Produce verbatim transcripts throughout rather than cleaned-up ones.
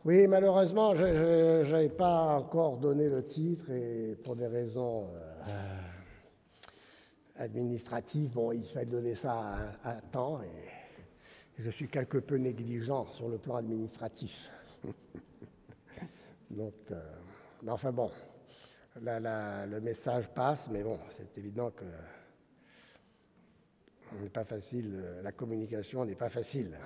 Oui, malheureusement, je n'avais pas encore donné le titre et pour des raisons euh, administratives, bon, il fallait donner ça à, à temps et je suis quelque peu négligent sur le plan administratif. Donc, euh, mais enfin bon, la, la, le message passe, mais bon, c'est évident que n'est pas facile, la communication n'est pas facile.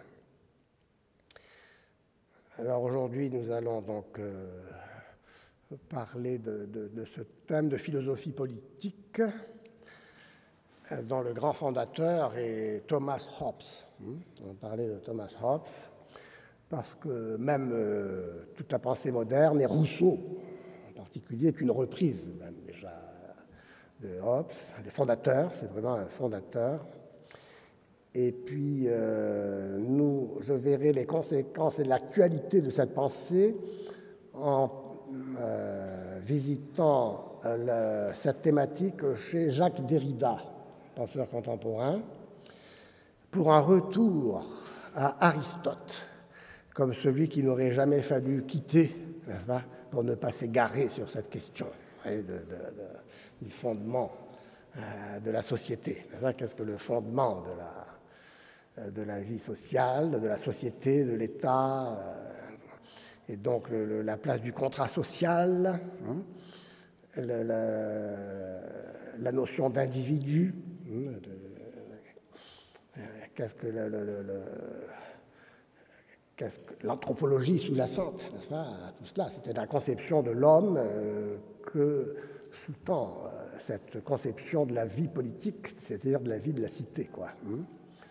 Alors aujourd'hui, nous allons donc euh, parler de, de, de ce thème de philosophie politique euh, dont le grand fondateur est Thomas Hobbes. On va parler de Thomas Hobbes parce que même euh, toute la pensée moderne et Rousseau en particulier est une reprise même déjà de Hobbes, un des fondateurs, c'est vraiment un fondateur. Et puis, euh, nous, je verrai les conséquences et l'actualité de cette pensée en euh, visitant euh, le, cette thématique chez Jacques Derrida, penseur contemporain, pour un retour à Aristote, comme celui qu'il n'aurait jamais fallu quitter, n'est-ce pas, pour ne pas s'égarer sur cette question de, de, de, du fondement euh, de la société. Qu'est-ce que le fondement de la de la vie sociale, de la société, de l'État, euh, et donc le, le, la place du contrat social, hein, le, la, la notion d'individu, hein, euh, qu'est-ce que le, le, le, qu'est-ce que l'anthropologie sous-jacente, n'est-ce pas, à tout cela, c'était la conception de l'homme euh, que sous-tend euh, cette conception de la vie politique, c'est-à-dire de la vie de la cité, quoi. Hein.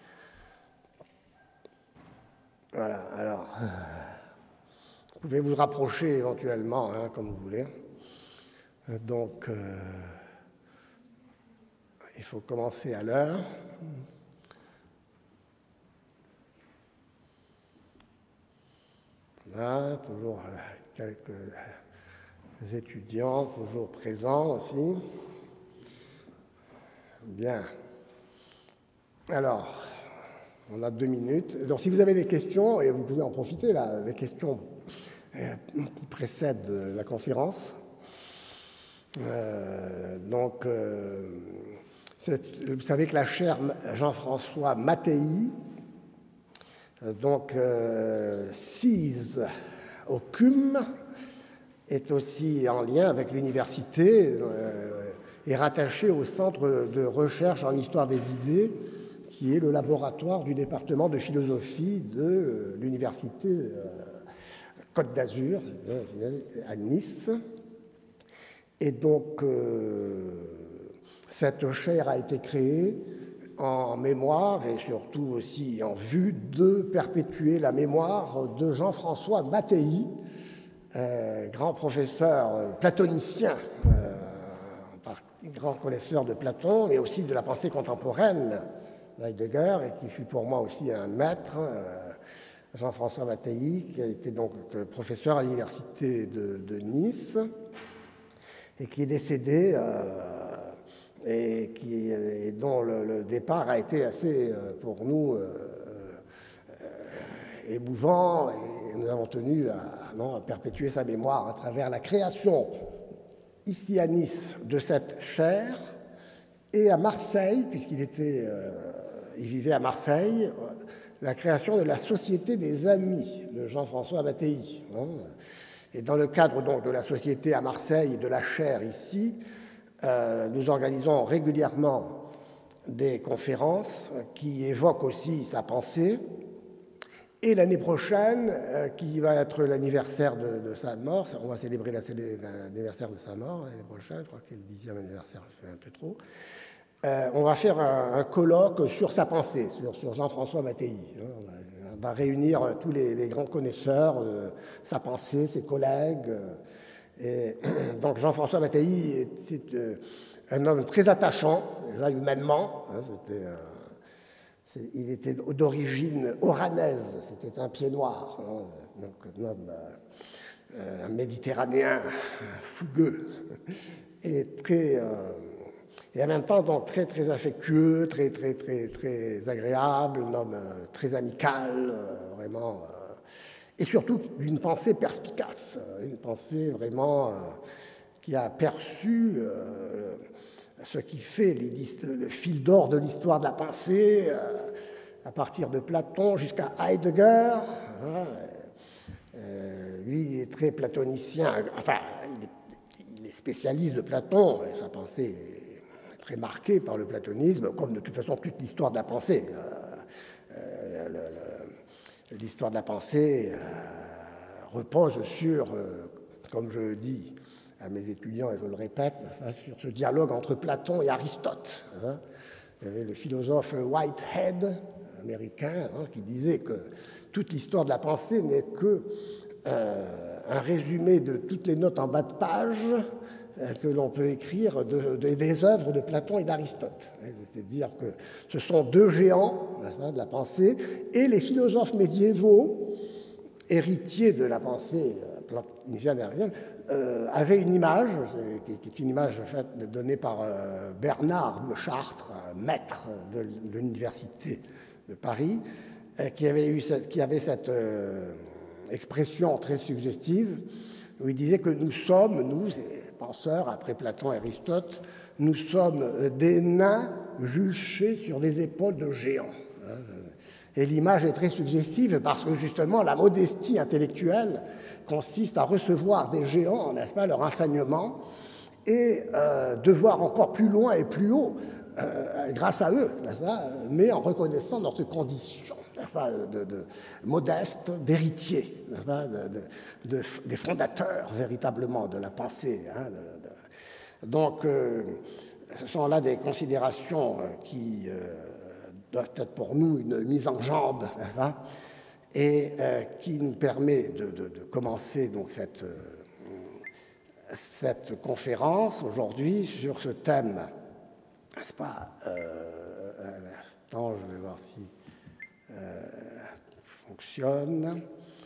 Voilà, alors, euh, vous pouvez vous rapprocher éventuellement, hein, comme vous voulez. Euh, donc, euh, il faut commencer à l'heure. Là, toujours euh, quelques étudiants, toujours présents aussi. Bien. Alors, on a deux minutes. Donc, si vous avez des questions, et vous pouvez en profiter, là, les questions euh, qui précèdent la conférence. Euh, donc, euh, vous savez que la chaire Jean-François Mattei, euh, donc, euh, sise au C U M, est aussi en lien avec l'université euh, et rattachée au Centre de recherche en histoire des idées, qui est le laboratoire du département de philosophie de l'université Côte d'Azur, à Nice. Et donc, euh, cette chaire a été créée en mémoire et surtout aussi en vue de perpétuer la mémoire de Jean-François Mattei, euh, grand professeur platonicien, euh, grand connaisseur de Platon, mais aussi de la pensée contemporaine d'Heidegger, et qui fut pour moi aussi un maître, euh, Jean-François Mattei, qui a été donc professeur à l'université de, de Nice, et qui est décédé, euh, et, qui, et dont le, le départ a été assez, euh, pour nous, euh, euh, émouvant, et nous avons tenu à, non, à perpétuer sa mémoire à travers la création, ici à Nice, de cette chaire, et à Marseille, puisqu'il était... Euh, il vivait à Marseille, la création de la Société des Amis de Jean-François Mattei. Et dans le cadre donc de la Société à Marseille et de la chaire ici, euh, nous organisons régulièrement des conférences qui évoquent aussi sa pensée. Et l'année prochaine, euh, qui va être l'anniversaire de, de sa mort, on va célébrer l'anniversaire de sa mort l'année prochaine, je crois que c'est le dixième anniversaire, je fais un peu trop. Euh, on va faire un, un colloque sur sa pensée, sur, sur Jean-François Mattei. Hein. On, va, on va réunir tous les, les grands connaisseurs de sa pensée, ses collègues. Et, donc Jean-François Mattei était euh, un homme très attachant, déjà humainement. Hein, c'était, euh, il était d'origine oranaise, c'était un pied noir, hein, donc un homme euh, un méditerranéen fougueux et très... Euh, Et en même temps, donc, très, très affectueux, très, très, très, très agréable, un homme euh, très amical, euh, vraiment. Euh, et surtout d'une pensée perspicace, une pensée vraiment euh, qui a perçu euh, ce qui fait les, le fil d'or de l'histoire de la pensée, euh, à partir de Platon jusqu'à Heidegger. Hein, euh, lui, il est très platonicien, enfin, il est, il est spécialiste de Platon, et sa pensée est très marquée par le platonisme, comme de toute façon toute l'histoire de la pensée. Euh, euh, le, le, l'histoire de la pensée euh, repose sur, euh, comme je le dis à mes étudiants, et je le répète, sur ce dialogue entre Platon et Aristote. Hein. Il y avait le philosophe Whitehead, américain, hein, qui disait que toute l'histoire de la pensée n'est que euh, un résumé de toutes les notes en bas de page euh, que l'on peut écrire de, de, des œuvres de Platon et d'Aristote. C'est-à-dire que ce sont deux géants, n'est-ce pas, de la pensée, et les philosophes médiévaux, héritiers de la pensée platonicienne et arienne, euh, avaient une image, qui, qui est une image en fait, donnée par euh, Bernard de Chartres, maître de, de l'université de Paris, euh, qui avait, eu cette, qui avait cette euh, expression très suggestive, où il disait que nous sommes, nous, penseurs, après Platon et Aristote, nous sommes des nains juchés sur des épaules de géants. Et l'image est très suggestive parce que justement la modestie intellectuelle consiste à recevoir des géants, n'est-ce pas, leur enseignement, et euh, de voir encore plus loin et plus haut euh, grâce à eux, n'est-ce pas, mais en reconnaissant notre condition, n'est-ce pas, de, de modeste, d'héritier, n'est-ce pas, de, de, de, des fondateurs véritablement de la pensée. Hein, de, de... Donc, euh, ce sont là des considérations qui euh, doivent être pour nous une mise en jambe, n'est-ce pas, et euh, qui nous permet de, de, de commencer donc cette, euh, cette conférence aujourd'hui sur ce thème, n'est-ce pas, euh, un instant, je vais voir si euh, fonctionne.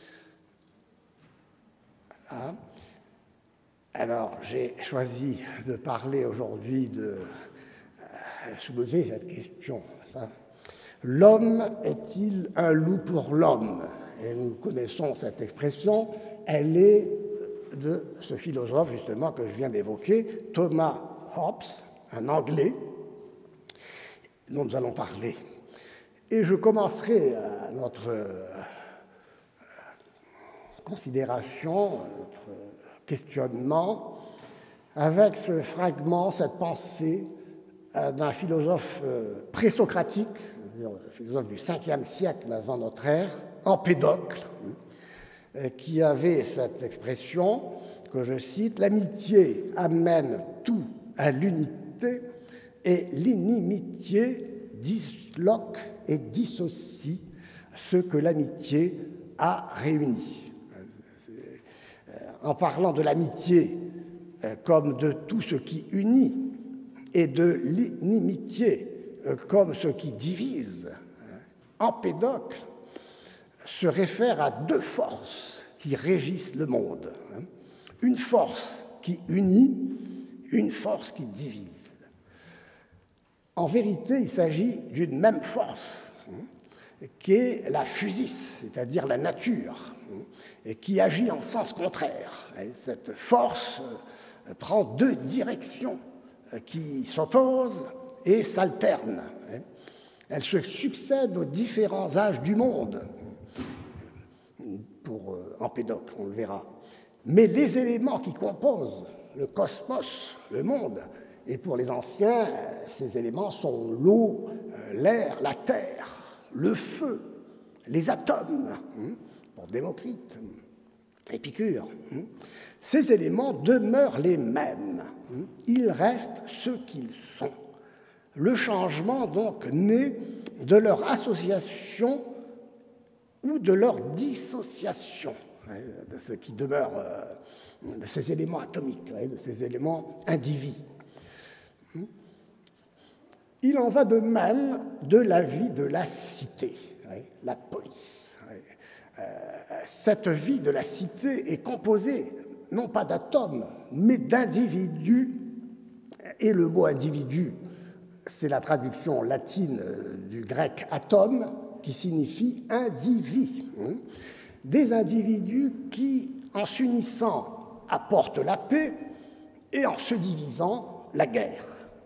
Voilà. Alors, j'ai choisi de parler aujourd'hui, de euh, soulever cette question, n'est-ce pas. L'homme est-il un loup pour l'homme? Et nous connaissons cette expression, elle est de ce philosophe justement que je viens d'évoquer, Thomas Hobbes, un Anglais, dont nous allons parler. Et je commencerai à notre euh, considération, notre questionnement, avec ce fragment, cette pensée euh, d'un philosophe euh, présocratique, un philosophe du cinquième siècle avant notre ère, Empédocle, qui avait cette expression que je cite: « L'amitié amène tout à l'unité et l'inimitié disloque et dissocie ce que l'amitié a réuni. » En parlant de l'amitié comme de tout ce qui unit et de l'inimitié comme ce qui divise, Empédocle se réfère à deux forces qui régissent le monde. Une force qui unit, une force qui divise. En vérité, il s'agit d'une même force, qui est la physis, c'est-à-dire la nature, et qui agit en sens contraire. Cette force prend deux directions qui s'opposent et s'alternent. Elle se succède aux différents âges du monde, pour Empédocle, on le verra. Mais les éléments qui composent le cosmos, le monde, et pour les anciens, ces éléments sont l'eau, l'air, la terre, le feu, les atomes, pour Démocrite, Épicure. Ces éléments demeurent les mêmes, ils restent ce qu'ils sont. Le changement, donc, naît de leur association ou de leur dissociation, de ce qui demeure, de ces éléments atomiques, de ces éléments indivis. Il en va de même de la vie de la cité, la polis. Cette vie de la cité est composée non pas d'atomes, mais d'individus, et le mot individu, c'est la traduction latine du grec atome, qui signifie indivis. des individus qui, en s'unissant, apportent la paix et en se divisant, la guerre.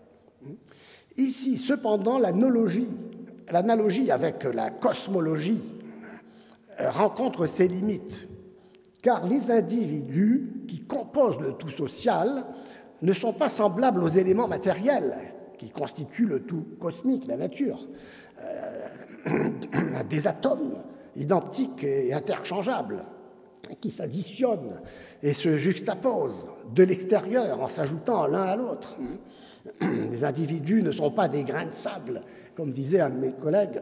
Ici, cependant, l'analogie, l'analogie avec la cosmologie rencontre ses limites, car les individus qui composent le tout social ne sont pas semblables aux éléments matériels qui constituent le tout cosmique, la nature, euh, des atomes identiques et interchangeables qui s'additionnent et se juxtaposent de l'extérieur en s'ajoutant l'un à l'autre. Les individus ne sont pas des grains de sable, comme disait un de mes collègues.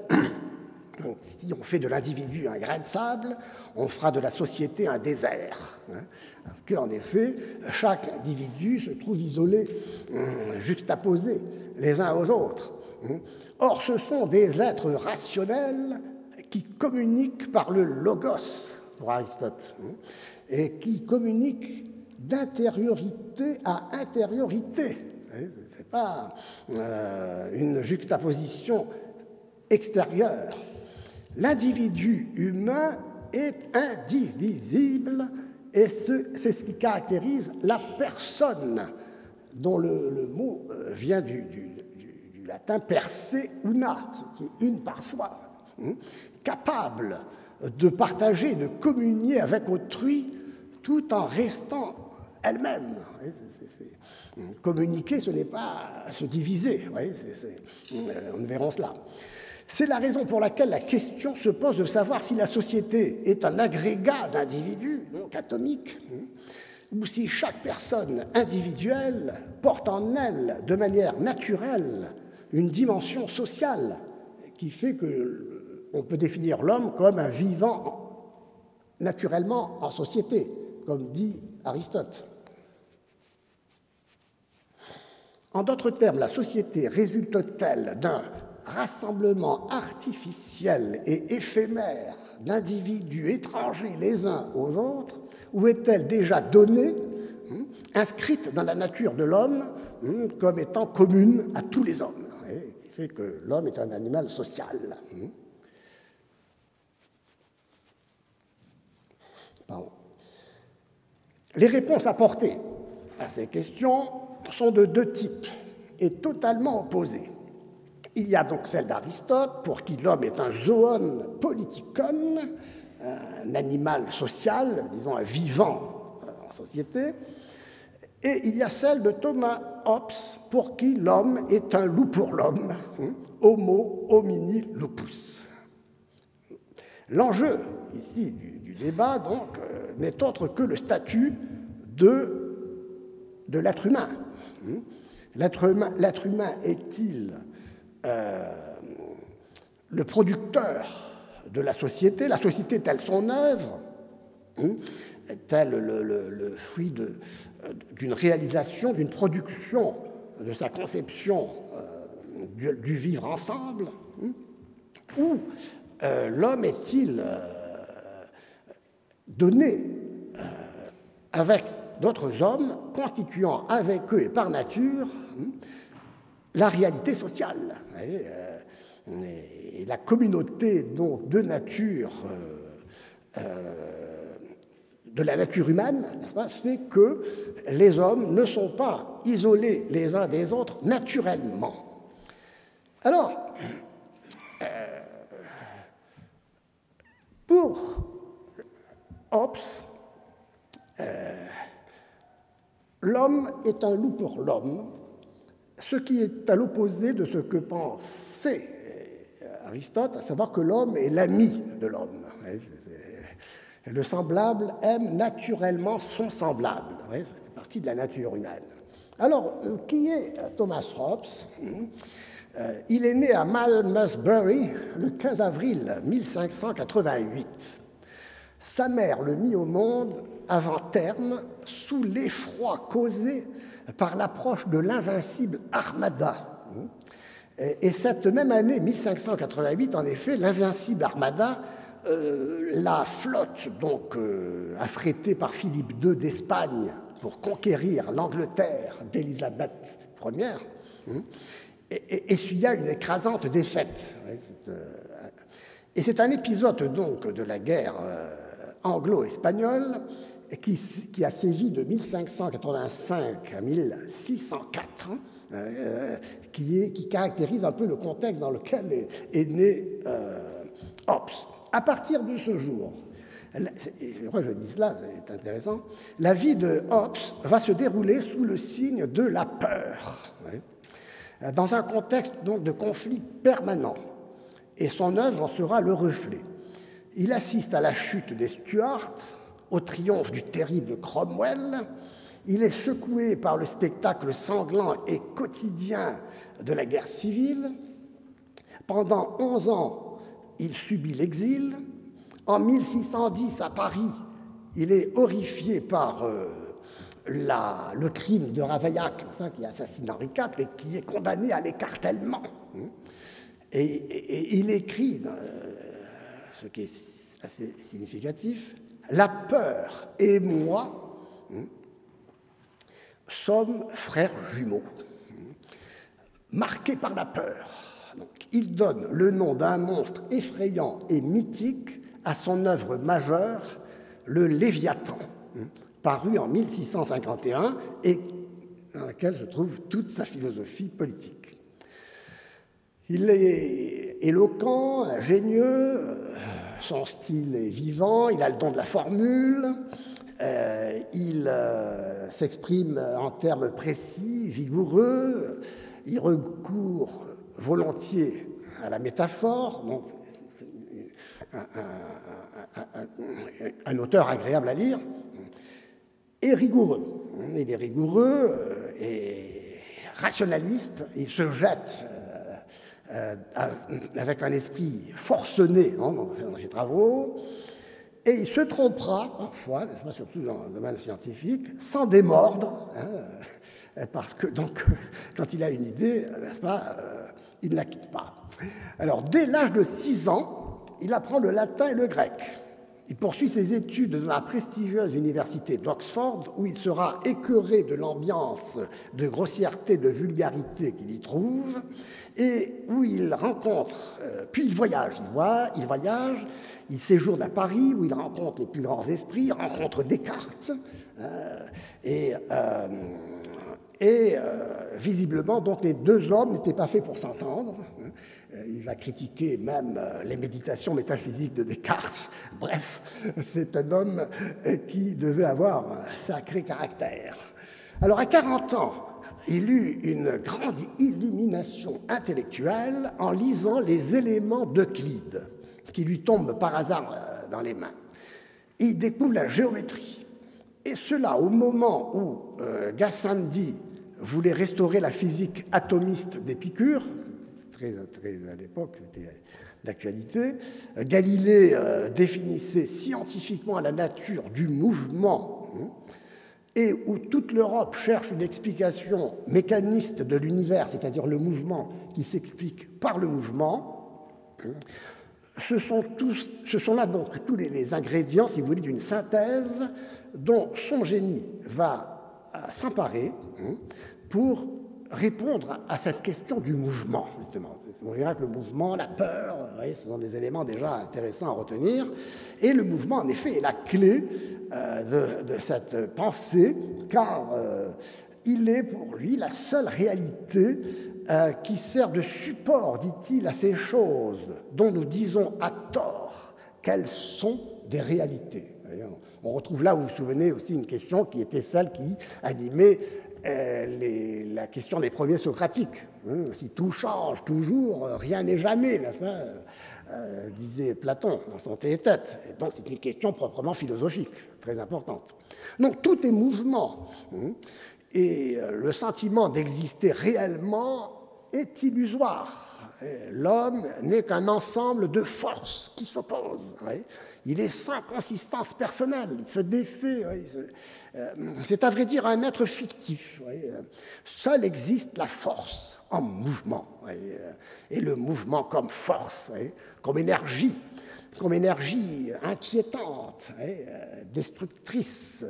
Si on fait de l'individu un grain de sable, on fera de la société un désert. Parce qu'en effet, chaque individu se trouve isolé, juxtaposé les uns aux autres. Or, ce sont des êtres rationnels qui communiquent par le logos, pour Aristote, et qui communiquent d'intériorité à intériorité. Ce n'est pas euh, une juxtaposition extérieure. L'individu humain est indivisible et c'est ce qui caractérise la personne, dont le, le mot vient du, du, du, du latin perse una, ce qui est une par soi, hein, capable de partager, de communier avec autrui tout en restant elle-même. C'est, c'est, communiquer, ce n'est pas se diviser, c'est, c'est, nous verrons cela. C'est la raison pour laquelle la question se pose de savoir si la société est un agrégat d'individus, donc atomiques, ou si chaque personne individuelle porte en elle, de manière naturelle, une dimension sociale qui fait qu'on peut définir l'homme comme un vivant naturellement en société, comme dit Aristote. En d'autres termes, la société résulte-t-elle d'un rassemblement artificiel et éphémère d'individus étrangers les uns aux autres, ou est-elle déjà donnée, hein, inscrite dans la nature de l'homme, hein, comme étant commune à tous les hommes, hein, qui fait que l'homme est un animal social. Hein. Pardon. Les réponses apportées à ces questions sont de deux types et totalement opposées. Il y a donc celle d'Aristote, pour qui l'homme est un zoon politikon, un animal social, disons un vivant en société, et il y a celle de Thomas Hobbes, pour qui l'homme est un loup pour l'homme, homo homini lupus. L'enjeu ici du, du débat, donc, euh, n'est autre que le statut de, de l'être humain. L'être humain, l'être humain est-il Euh, le producteur de la société, la société telle son œuvre, hein, tel le, le, le fruit de, d'une réalisation, d'une production de sa conception euh, du, du vivre ensemble, hein, ou euh, l'homme est-il euh, donné euh, avec d'autres hommes, constituant avec eux et par nature hein, la réalité sociale, et la communauté donc, de nature, euh, euh, de la nature humaine, n'est-ce pas, fait que les hommes ne sont pas isolés les uns des autres naturellement. Alors, euh, pour Hobbes, euh, l'homme est un loup pour l'homme, ce qui est à l'opposé de ce que pensait Aristote, à savoir que l'homme est l'ami de l'homme. Le semblable aime naturellement son semblable. C'est partie de la nature humaine. Alors, qui est Thomas Hobbes? Il est né à Malmesbury le quinze avril mille cinq cent quatre-vingt-huit. Sa mère le mit au monde avant terme sous l'effroi causé par l'approche de l'invincible Armada. Et cette même année, mille cinq cent quatre-vingt-huit, en effet, l'invincible Armada, euh, la flotte donc euh, affrétée par Philippe deux d'Espagne pour conquérir l'Angleterre d'Élisabeth première, hein, essuya une écrasante défaite. Et c'est un épisode donc de la guerre euh, anglo-espagnol qui, qui a sévi de mille cinq cent quatre-vingt-cinq à mille six cent quatre, euh, qui, est, qui caractérise un peu le contexte dans lequel est, est né euh, Hobbes. À partir de ce jour, pourquoi je dis cela, c'est intéressant, la vie de Hobbes va se dérouler sous le signe de la peur, ouais, dans un contexte donc de conflit permanent, et son œuvre en sera le reflet. Il assiste à la chute des Stuarts, au triomphe du terrible Cromwell. Il est secoué par le spectacle sanglant et quotidien de la guerre civile. Pendant onze ans, il subit l'exil. En mille six cent dix, à Paris, il est horrifié par euh, la, le crime de Ravaillac, qui assassine Henri quatre et qui est condamné à l'écartèlement. Et, et, et il écrit, euh, ce qui est assez significatif, « La peur et moi sommes frères jumeaux, marqués par la peur. » Donc, il donne le nom d'un monstre effrayant et mythique à son œuvre majeure, le Léviathan, paru en mille six cent cinquante et un et dans laquelle se trouve toute sa philosophie politique. Il est éloquent, ingénieux, son style est vivant, il a le don de la formule, euh, il euh, s'exprime en termes précis, vigoureux, il recourt volontiers à la métaphore, donc un, un, un, un, un auteur agréable à lire, et rigoureux. Il est rigoureux et rationaliste, il se jette Euh, avec un esprit forcené hein, dans, dans ses travaux, et il se trompera parfois, surtout dans le domaine scientifique, sans démordre, hein, parce que donc, quand il a une idée, n'est-ce pas, euh, il ne la quitte pas. Alors, dès l'âge de six ans, il apprend le latin et le grec. Il poursuit ses études dans la prestigieuse université d'Oxford, où il sera écœuré de l'ambiance de grossièreté, de vulgarité qu'il y trouve, et où il rencontre, euh, puis il voyage, il, voit, il voyage, il séjourne à Paris, où il rencontre les plus grands esprits, il rencontre Descartes, euh, et, euh, et euh, visiblement, donc, les deux hommes n'étaient pas faits pour s'entendre. Il va critiquer même les méditations métaphysiques de Descartes. Bref, c'est un homme qui devait avoir un sacré caractère. Alors, à quarante ans, il eut une grande illumination intellectuelle en lisant les éléments d'Euclide, qui lui tombent par hasard dans les mains. Il découvre la géométrie. Et cela au moment où euh, Gassendi voulait restaurer la physique atomiste d'Épicure, très, très à l'époque, c'était d'actualité. Galilée euh, définissait scientifiquement la nature du mouvement, hein, et où toute l'Europe cherche une explication mécaniste de l'univers, c'est-à-dire le mouvement qui s'explique par le mouvement. Hein. Ce sont, tous, ce sont là donc tous les, les ingrédients, si vous voulez, d'une synthèse dont son génie va s'emparer, hein, pour répondre à cette question du mouvement, justement. On verra que le mouvement, la peur, vous voyez, ce sont des éléments déjà intéressants à retenir. Et le mouvement, en effet, est la clé euh, de, de cette pensée, car euh, il est pour lui la seule réalité euh, qui sert de support, dit-il, à ces choses dont nous disons à tort qu'elles sont des réalités. On retrouve là, vous vous souvenez, aussi une question qui était celle qui animait Euh, les, la question des premiers socratiques. Hein, si tout change toujours, rien n'est jamais, n'est-ce pas, euh, disait Platon dans son Théétète. Et donc c'est une question proprement philosophique, très importante. Donc tout est mouvement. Hein, et euh, le sentiment d'exister réellement est illusoire. L'homme n'est qu'un ensemble de forces qui s'opposent. Oui. Il est sans consistance personnelle, il se défait. Oui. C'est à vrai dire un être fictif. Oui. Seule existe la force en mouvement. Oui. Et le mouvement comme force, oui, comme énergie, comme énergie inquiétante, oui, destructrice.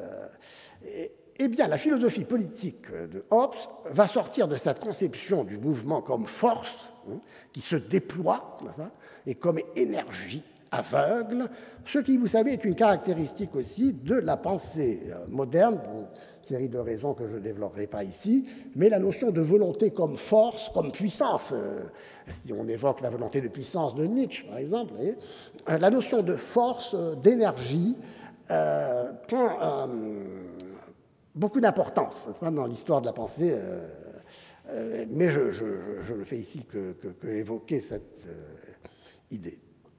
Et, Eh bien, la philosophie politique de Hobbes va sortir de cette conception du mouvement comme force, hein, qui se déploie, et comme énergie aveugle, ce qui, vous savez, est une caractéristique aussi de la pensée moderne, pour une série de raisons que je ne développerai pas ici, mais la notion de volonté comme force, comme puissance, euh, si on évoque la volonté de puissance de Nietzsche, par exemple, et, euh, la notion de force, euh, d'énergie, euh, prend euh, beaucoup d'importance dans l'histoire de la pensée, euh, euh, mais je, je, je ne fais ici que, que, que évoquer cette euh, idée.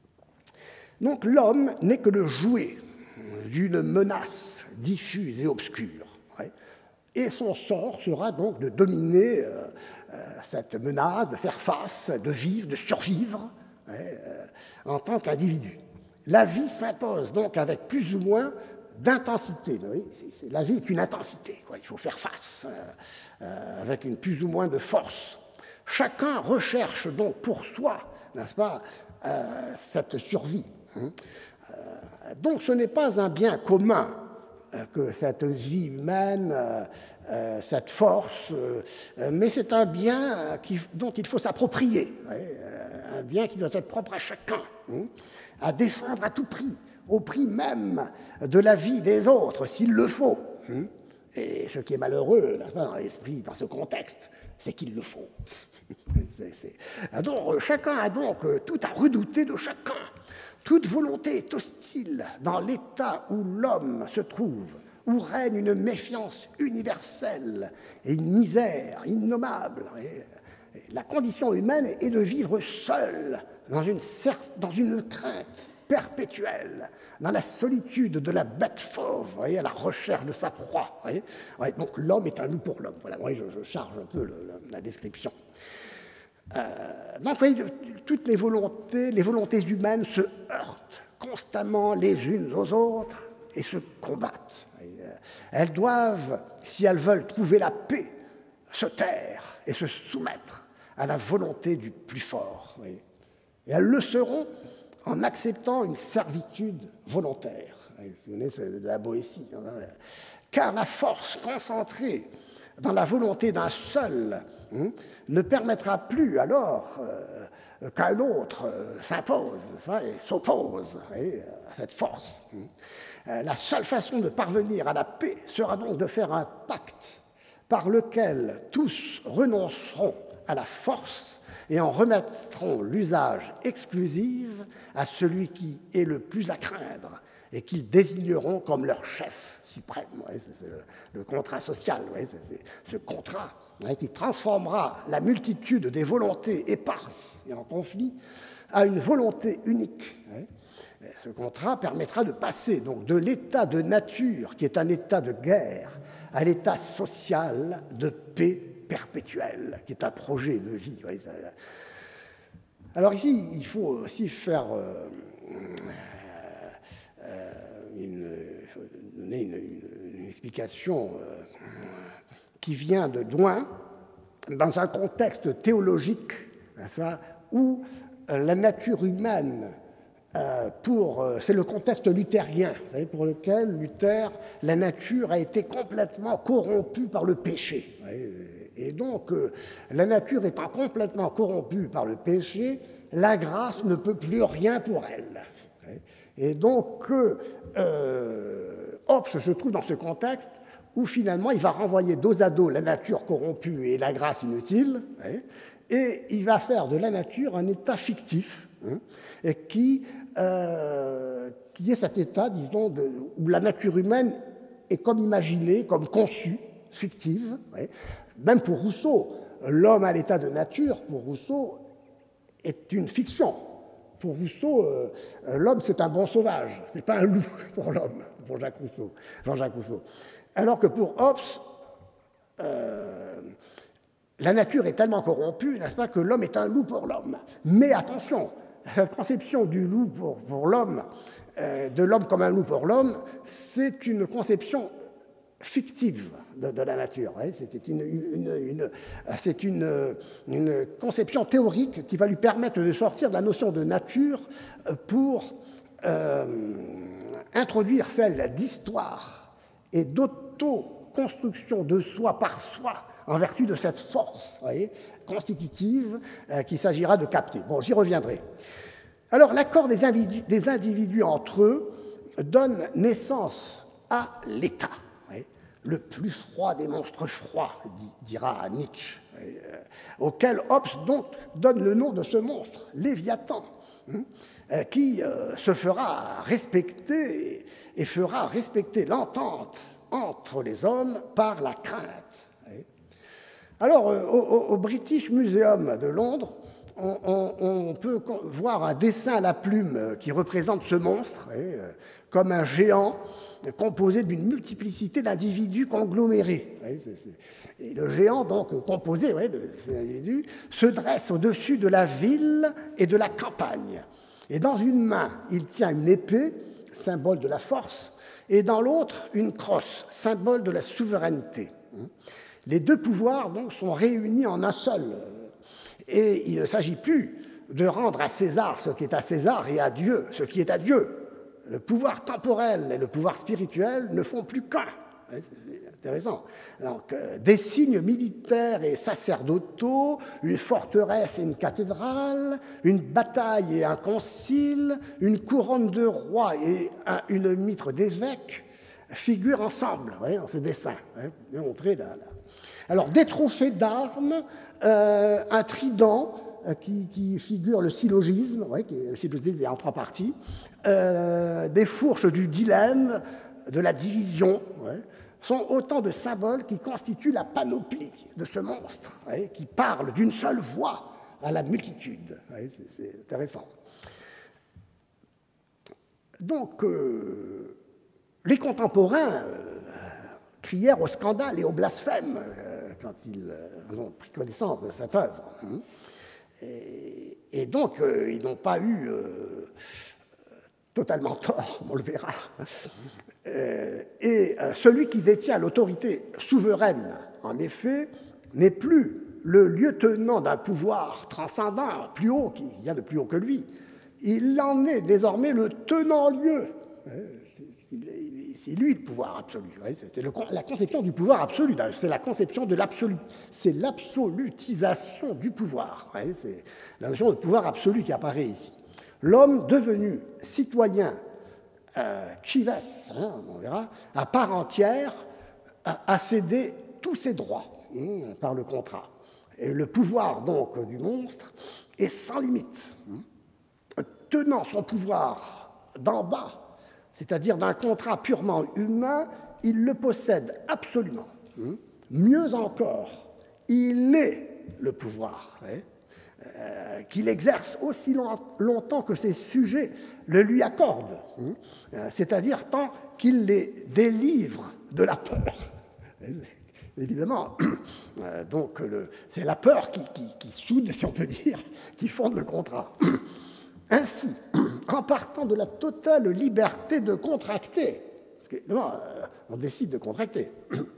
Donc l'homme n'est que le jouet d'une menace diffuse et obscure. Ouais. Et son sort sera donc de dominer euh, euh, cette menace, de faire face, de vivre, de survivre ouais, euh, en tant qu'individu. La vie s'impose donc avec plus ou moins d'intensité. Oui, c'est, c'est, la vie est une intensité. Quoi. Il faut faire face euh, euh, avec une plus ou moins de force. Chacun recherche donc pour soi, n'est-ce pas, euh, cette survie. Hein. Euh, donc ce n'est pas un bien commun euh, que cette vie humaine, euh, euh, cette force, euh, mais c'est un bien qui, dont il faut s'approprier, ouais, euh, un bien qui doit être propre à chacun, hein, à défendre à tout prix, au prix même de la vie des autres, s'il le faut. Hein. Et ce qui est malheureux dans l'esprit, dans ce contexte, c'est qu'il le faut. c'est, c'est... Donc, chacun a donc tout à redouter de chacun. Toute volonté est hostile dans l'état où l'homme se trouve, où règne une méfiance universelle et une misère innommable. Et la condition humaine est de vivre seul dans une, dans une crainte perpétuelle, dans la solitude de la bête fauve, voyez, à la recherche de sa proie. Voyez. Ouais, donc l'homme est un loup pour l'homme. Voilà, voyez, je, je charge un peu le, le, la description. Euh, donc, vous voyez, toutes les volontés, les volontés humaines se heurtent constamment les unes aux autres et se combattent. Et, euh, elles doivent, si elles veulent trouver la paix, se taire et se soumettre à la volonté du plus fort. Et elles le seront en acceptant une servitude volontaire. Vous vous souvenez de la Boétie. Hein, car la force concentrée dans la volonté d'un seul hein, ne permettra plus alors euh, qu'un autre euh, s'impose et s'oppose et, à cette force. Euh, la seule façon de parvenir à la paix sera donc de faire un pacte par lequel tous renonceront à la force et en remettront l'usage exclusif à celui qui est le plus à craindre et qu'ils désigneront comme leur chef suprême. Ouais, c'est, c'est le, le contrat social, ouais, c'est, c'est ce contrat ouais, qui transformera la multitude des volontés éparses et en conflit à une volonté unique. Ouais. Ce contrat permettra de passer donc, de l'état de nature, qui est un état de guerre, à l'état social de paix perpétuelle, qui est un projet de vie. Ouais. Alors ici, il faut aussi faire... Euh, Euh, une, donner une, une, une explication euh, qui vient de loin, dans un contexte théologique, ça, où euh, la nature humaine, euh, pour, euh, c'est le contexte luthérien, vous savez, pour lequel Luther, la nature a été complètement corrompue par le péché. Et donc, euh, la nature étant complètement corrompue par le péché, la grâce ne peut plus rien pour elle. Et donc, euh, Hobbes se trouve dans ce contexte où finalement il va renvoyer dos à dos la nature corrompue et la grâce inutile, hein, et il va faire de la nature un état fictif, hein, et qui, euh, qui est cet état, disons, de, où la nature humaine est comme imaginée, comme conçue, fictive. Hein. Même pour Rousseau, l'homme à l'état de nature, pour Rousseau, est une fiction. Pour Rousseau, euh, l'homme, c'est un bon sauvage, ce n'est pas un loup pour l'homme, pour Jacques Rousseau, Jean-Jacques Rousseau. Alors que pour Hobbes, euh, la nature est tellement corrompue, n'est-ce pas, que l'homme est un loup pour l'homme. Mais attention, cette conception du loup pour, pour l'homme, euh, de l'homme comme un loup pour l'homme, c'est une conception fictive de, de la nature. Hein. C'est, une, une, une, c'est une, une conception théorique qui va lui permettre de sortir de la notion de nature pour euh, introduire celle d'histoire et d'auto-construction de soi par soi en vertu de cette force, voyez, constitutive euh, qu'il s'agira de capter. Bon, j'y reviendrai. Alors, l'accord des individus, des individus entre eux donne naissance à l'État, oui, le plus froid des monstres froids, dira Nietzsche, oui, euh, auquel Hobbes donc donne le nom de ce monstre, Léviathan, hein, euh, qui euh, se fera respecter et, et fera respecter l'entente entre les hommes par la crainte. Oui. Alors, euh, au, au British Museum de Londres, On, on, on peut voir un dessin à la plume qui représente ce monstre, oui, comme un géant composé d'une multiplicité d'individus conglomérés. Oui, c'est, c'est. Et le géant, donc, composé oui, de ces individus, se dresse au-dessus de la ville et de la campagne. Et dans une main, il tient une épée, symbole de la force, et dans l'autre, une crosse, symbole de la souveraineté. Les deux pouvoirs, donc, sont réunis en un seul. Et il ne s'agit plus de rendre à César ce qui est à César et à Dieu ce qui est à Dieu. Le pouvoir temporel et le pouvoir spirituel ne font plus qu'un. C'est intéressant. Donc, des signes militaires et sacerdotaux, une forteresse et une cathédrale, une bataille et un concile, une couronne de roi et un, une mitre d'évêque figurent ensemble, voyez, dans ce dessin. Hein, montré là, là. Alors, des trophées d'armes, euh, un trident euh, qui, qui figure le syllogisme, ouais, qui est, le syllogisme est en trois parties, euh, des fourches du dilemme, de la division, ouais, sont autant de symboles qui constituent la panoplie de ce monstre, ouais, qui parle d'une seule voix à la multitude. Ouais, c'est, c'est intéressant. Donc, euh, les contemporains euh, crièrent au scandale et au blasphème euh, quand ils euh, ont pris connaissance de cette œuvre. Hein. Et, et donc, euh, ils n'ont pas eu euh, totalement tort, on le verra. Euh, et euh, celui qui détient l'autorité souveraine, en effet, n'est plus le lieutenant d'un pouvoir transcendant, plus haut, qui vient de plus haut que lui. Il en est désormais le tenant-lieu. C'est lui le pouvoir absolu. C'est la conception du pouvoir absolu. C'est la conception de l'absolu. C'est l'absolutisation du pouvoir. C'est la notion de pouvoir absolu qui apparaît ici. L'homme devenu citoyen euh, chives, hein, on verra, à part entière, a, a cédé tous ses droits hein, par le contrat. Et le pouvoir donc du monstre est sans limite. Hein. Tenant son pouvoir d'en bas, c'est-à-dire d'un contrat purement humain, il le possède absolument. Hein. Mieux encore, il est le pouvoir. Hein. Euh, qu'il exerce aussi long, longtemps que ses sujets le lui accordent, hein, euh, c'est-à-dire tant qu'il les délivre de la peur. Évidemment, euh, donc le, c'est la peur qui, qui, qui soude, si on peut dire, qui fonde le contrat. Ainsi, en partant de la totale liberté de contracter, parce que évidemment, euh, on décide de contracter,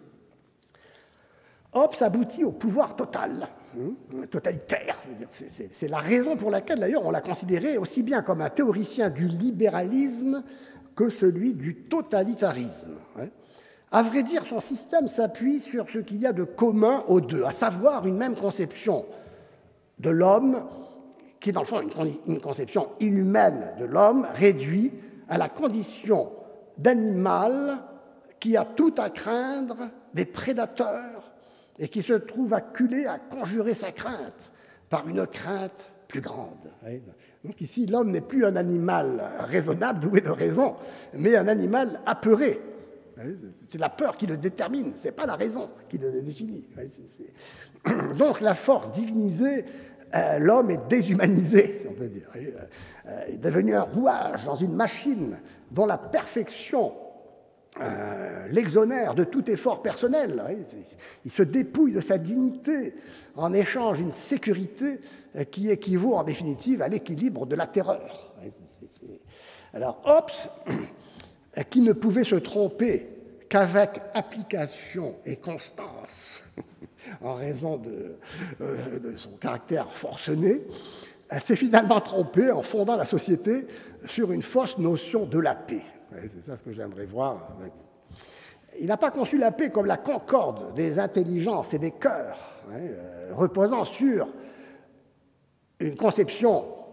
Hobbes aboutit au pouvoir total, hein, totalitaire. C'est, c'est, c'est la raison pour laquelle, d'ailleurs, on l'a considéré aussi bien comme un théoricien du libéralisme que celui du totalitarisme. Hein. À vrai dire, son système s'appuie sur ce qu'il y a de commun aux deux, à savoir une même conception de l'homme, qui est dans le fond une, une conception inhumaine de l'homme, réduit à la condition d'animal qui a tout à craindre des prédateurs et qui se trouve acculé à conjurer sa crainte par une crainte plus grande. Donc ici, l'homme n'est plus un animal raisonnable, doué de raison, mais un animal apeuré. C'est la peur qui le détermine, ce n'est pas la raison qui le définit. Donc la force divinisée, euh, l'homme est déshumanisé, si on peut dire. Il est devenu un rouage dans une machine dont la perfection Euh, l'exonère de tout effort personnel. Il se dépouille de sa dignité en échange d'une sécurité qui équivaut en définitive à l'équilibre de la terreur. Alors Hobbes, qui ne pouvait se tromper qu'avec application et constance, en raison de, euh, de son caractère forcené, s'est finalement trompé en fondant la société sur une fausse notion de la paix. C'est ça ce que j'aimerais voir. Il n'a pas conçu la paix comme la concorde des intelligences et des cœurs, hein, euh, reposant sur une conception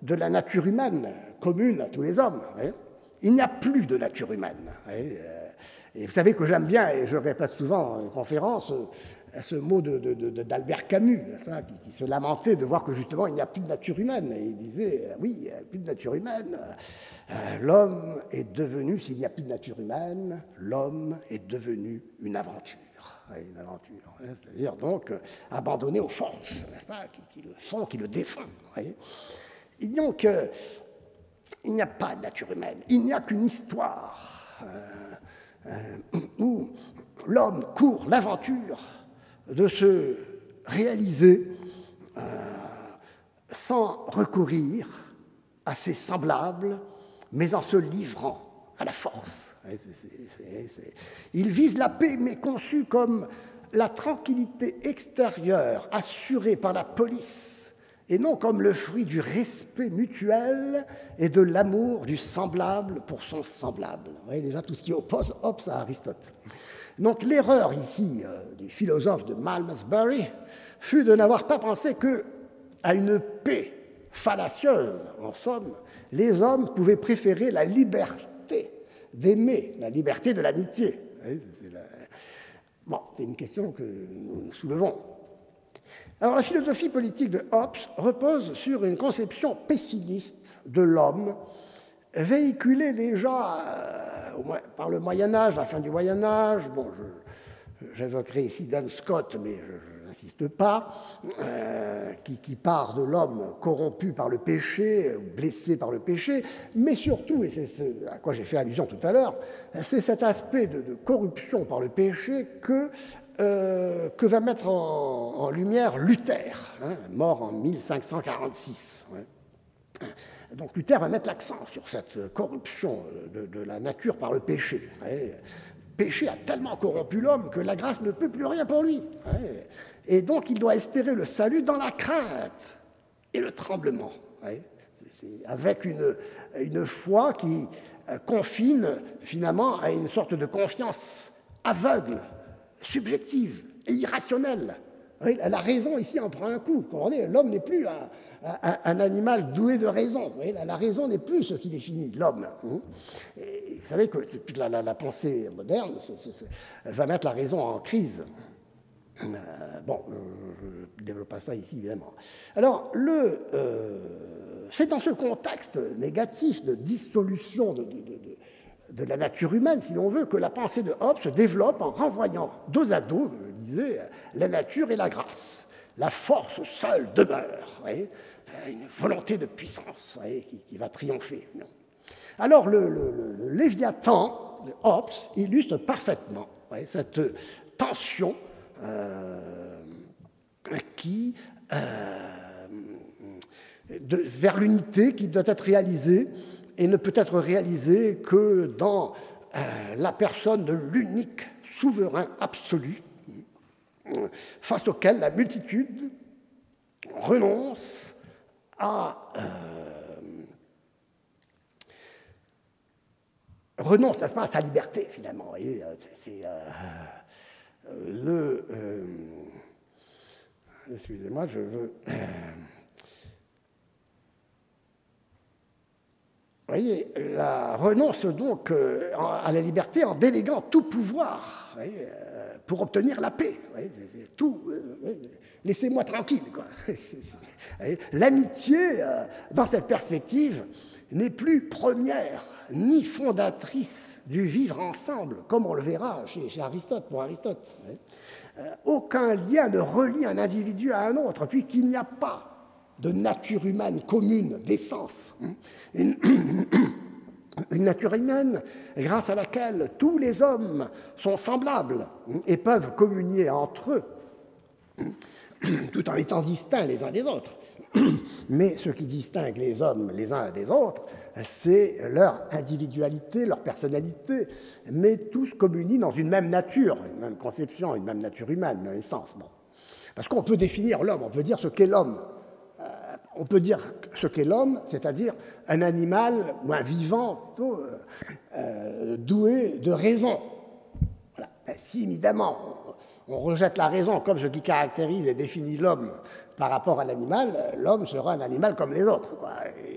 de la nature humaine commune à tous les hommes. Hein. Il n'y a plus de nature humaine. Hein. Et vous savez que j'aime bien, et je le répète souvent en conférence, ce mot de, de, de, d'Albert Camus, ça, qui, qui se lamentait de voir que justement il n'y a plus de nature humaine. Et il disait, oui, il n'y a plus de nature humaine. Euh, l'homme est devenu, s'il n'y a plus de nature humaine, l'homme est devenu une aventure. Une aventure, hein, c'est-à-dire donc euh, abandonné aux forces, n'est-ce pas, qui, qui le font, qui le défendent. Et donc, euh, il n'y a pas de nature humaine, il n'y a qu'une histoire euh, euh, où l'homme court l'aventure de se réaliser euh, sans recourir à ses semblables, mais en se livrant à la force. C'est, c'est, c'est... Il vise la paix, mais conçue comme la tranquillité extérieure assurée par la police, et non comme le fruit du respect mutuel et de l'amour du semblable pour son semblable. Vous voyez déjà tout ce qui oppose Hobbes à Aristote. Donc l'erreur ici euh, du philosophe de Malmesbury fut de n'avoir pas pensé qu'à une paix fallacieuse, en somme, les hommes pouvaient préférer la liberté d'aimer, la liberté de l'amitié. C'est la... Bon, c'est une question que nous soulevons. Alors, la philosophie politique de Hobbes repose sur une conception pessimiste de l'homme, véhiculée déjà euh, par le Moyen-Âge, la fin du Moyen-Âge. Bon, je, j'évoquerai ici Duns Scott, mais je n'insiste pas, euh, qui, qui part de l'homme corrompu par le péché, blessé par le péché, mais surtout, et c'est ce à quoi j'ai fait allusion tout à l'heure, c'est cet aspect de, de corruption par le péché que Euh, que va mettre en, en lumière Luther, hein, mort en mille cinq cent quarante-six. Ouais. Donc Luther va mettre l'accent sur cette corruption de, de la nature par le péché. Ouais. Le péché a tellement corrompu l'homme que la grâce ne peut plus rien pour lui. Ouais. Et donc il doit espérer le salut dans la crainte et le tremblement. Ouais. C'est avec une, une foi qui confine finalement à une sorte de confiance aveugle, subjective et irrationnelle. Oui, la raison ici en prend un coup. Comprenez, l'homme n'est plus un, un, un animal doué de raison. Oui, la, la raison n'est plus ce qui définit l'homme. Et vous savez que toute la, la, la pensée moderne c'est, c'est, c'est, va mettre la raison en crise. Euh, bon, je ne développe pas ça ici, évidemment. Alors, le, euh, c'est dans ce contexte négatif de dissolution de, de, de, de de la nature humaine, si l'on veut, que la pensée de Hobbes se développe en renvoyant dos à dos, je le disais, la nature et la grâce. La force seule demeure, voyez, une volonté de puissance voyez, qui, qui va triompher. Alors, le, le, le, le Léviathan de Hobbes illustre parfaitement voyez, cette tension euh, qui, euh, de, vers l'unité qui doit être réalisée et ne peut être réalisé que dans euh, la personne de l'unique souverain absolu, euh, face auquel la multitude renonce à, euh, renonce, n'est-ce pas, à sa liberté, finalement. Vous voyez, c'est, euh, le... Euh, excusez-moi, je veux... Euh, Vous voyez, la renonce donc à la liberté en déléguant tout pouvoir voyez, pour obtenir la paix. Voyez, c'est tout, euh, laissez-moi tranquille. Quoi. C'est, c'est, l'amitié, euh, dans cette perspective, n'est plus première ni fondatrice du vivre ensemble, comme on le verra chez, chez Aristote, pour Aristote. Euh, aucun lien ne relie un individu à un autre, puisqu'il n'y a pas de nature humaine commune, d'essence. Une, une nature humaine grâce à laquelle tous les hommes sont semblables et peuvent communier entre eux, tout en étant distincts les uns des autres. Mais ce qui distingue les hommes les uns des autres, c'est leur individualité, leur personnalité, mais tous communient dans une même nature, une même conception, une même nature humaine, une même essence. Bon. Parce qu'on peut définir l'homme, on peut dire ce qu'est l'homme. On peut dire ce qu'est l'homme, c'est-à-dire un animal ou un vivant plutôt euh, euh, doué de raison. Voilà. Si évidemment on, on rejette la raison comme ce qui caractérise et définit l'homme par rapport à l'animal, l'homme sera un animal comme les autres, quoi. Et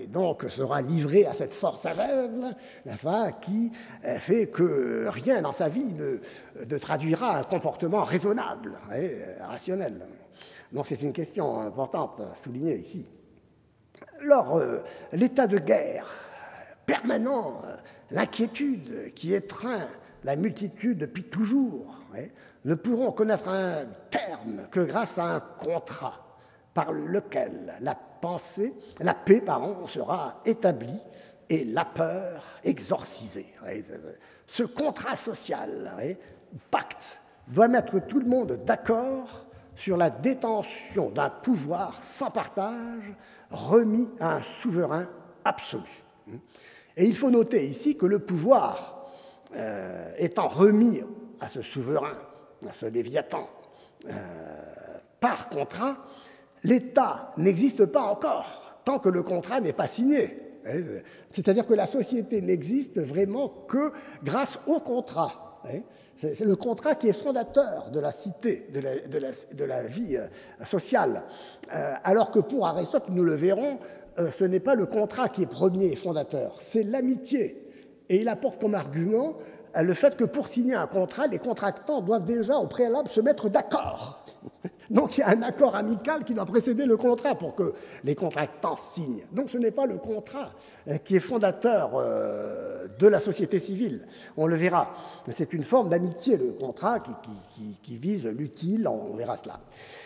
et donc sera livré à cette force aveugle, n'est-ce pas, qui fait que rien dans sa vie ne, ne traduira un comportement raisonnable, et rationnel. Donc c'est une question importante à souligner ici. Alors, euh, l'état de guerre permanent, euh, l'inquiétude qui étreint la multitude depuis toujours, ouais, ne pourront connaître un terme que grâce à un contrat par lequel la pensée, la paix, pardon, sera établie et la peur exorcisée. Ouais, ce contrat social, ouais, pacte, doit mettre tout le monde d'accord sur la détention d'un pouvoir sans partage remis à un souverain absolu. Et il faut noter ici que le pouvoir euh, étant remis à ce souverain, à ce Léviathan, euh, par contrat, l'État n'existe pas encore tant que le contrat n'est pas signé. C'est-à-dire que la société n'existe vraiment que grâce au contrat. C'est le contrat qui est fondateur de la cité, de la, de la, de la vie sociale. Euh, alors que pour Aristote, nous le verrons, euh, ce n'est pas le contrat qui est premier et fondateur, c'est l'amitié. Et il apporte comme argument euh, le fait que pour signer un contrat, les contractants doivent déjà au préalable se mettre d'accord. Donc il y a un accord amical qui doit précéder le contrat pour que les contractants signent. Donc ce n'est pas le contrat qui est fondateur euh, de la société civile, on le verra. C'est une forme d'amitié, le contrat, qui, qui, qui, qui vise l'utile, on verra cela.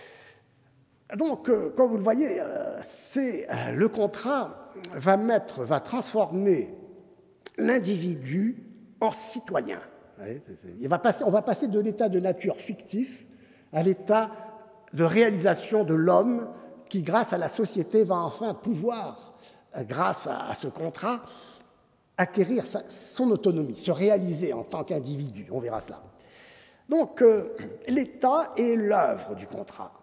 Donc, euh, comme vous le voyez, euh, c'est, euh, le contrat va, mettre, va transformer l'individu en citoyen. Ouais, c'est, c'est, il va passer, on va passer de l'état de nature fictif à l'état de réalisation de l'homme qui, grâce à la société, va enfin pouvoir, grâce à, à ce contrat, acquérir sa, son autonomie, se réaliser en tant qu'individu. On verra cela. Donc, euh, l'État est l'œuvre du contrat.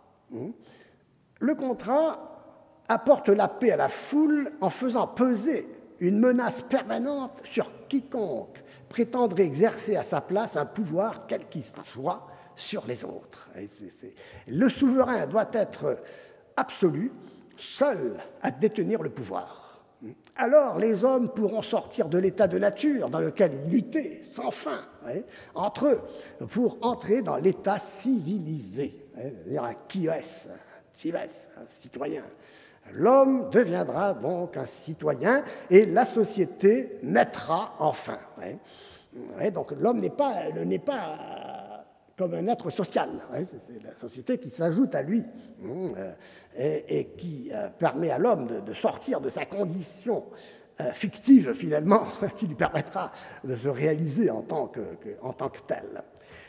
Le contrat apporte la paix à la foule en faisant peser une menace permanente sur quiconque prétendrait exercer à sa place un pouvoir, quel qu'il soit, sur les autres. C'est, c'est... Le souverain doit être absolu, seul à détenir le pouvoir. Alors les hommes pourront sortir de l'état de nature dans lequel ils luttaient sans fin ouais, entre eux pour entrer dans l'état civilisé, c'est-à-dire un kios, cives, un citoyen. L'homme deviendra donc un citoyen et la société naîtra enfin. Ouais. Ouais, donc l'homme n'est pas, n'est pas comme un être social. Ouais, c'est, c'est la société qui s'ajoute à lui euh, et, et qui euh, permet à l'homme de, de sortir de sa condition euh, fictive, finalement, qui lui permettra de se réaliser en tant que, que, en tant que tel.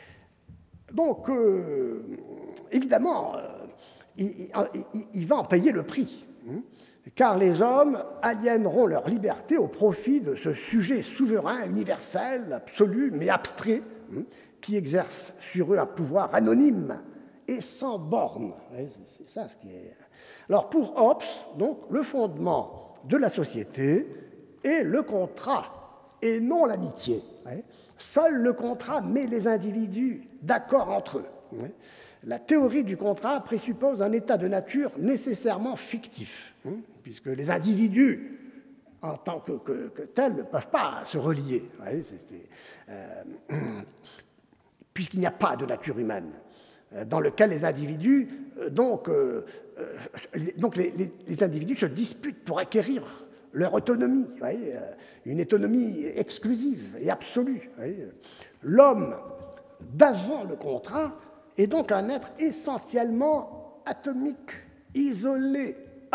Donc, euh, évidemment, euh, il, il, il va en payer le prix, hein, car les hommes aliéneront leur liberté au profit de ce sujet souverain, universel, absolu, mais abstrait, hein, qui exerce sur eux un pouvoir anonyme et sans borne. C'est ça ce qui est. Alors pour Hobbes, donc, le fondement de la société est le contrat et non l'amitié. Seul le contrat met les individus d'accord entre eux. La théorie du contrat présuppose un état de nature nécessairement fictif, puisque les individus en tant que, que, que tels ne peuvent pas se relier. Euh, puisqu'il n'y a pas de nature humaine, dans lequel les individus, donc, euh, donc les, les, les individus se disputent pour acquérir leur autonomie, vous voyez, une autonomie exclusive et absolue. L'homme, d'avant le contrat, est donc un être essentiellement atomique, isolé,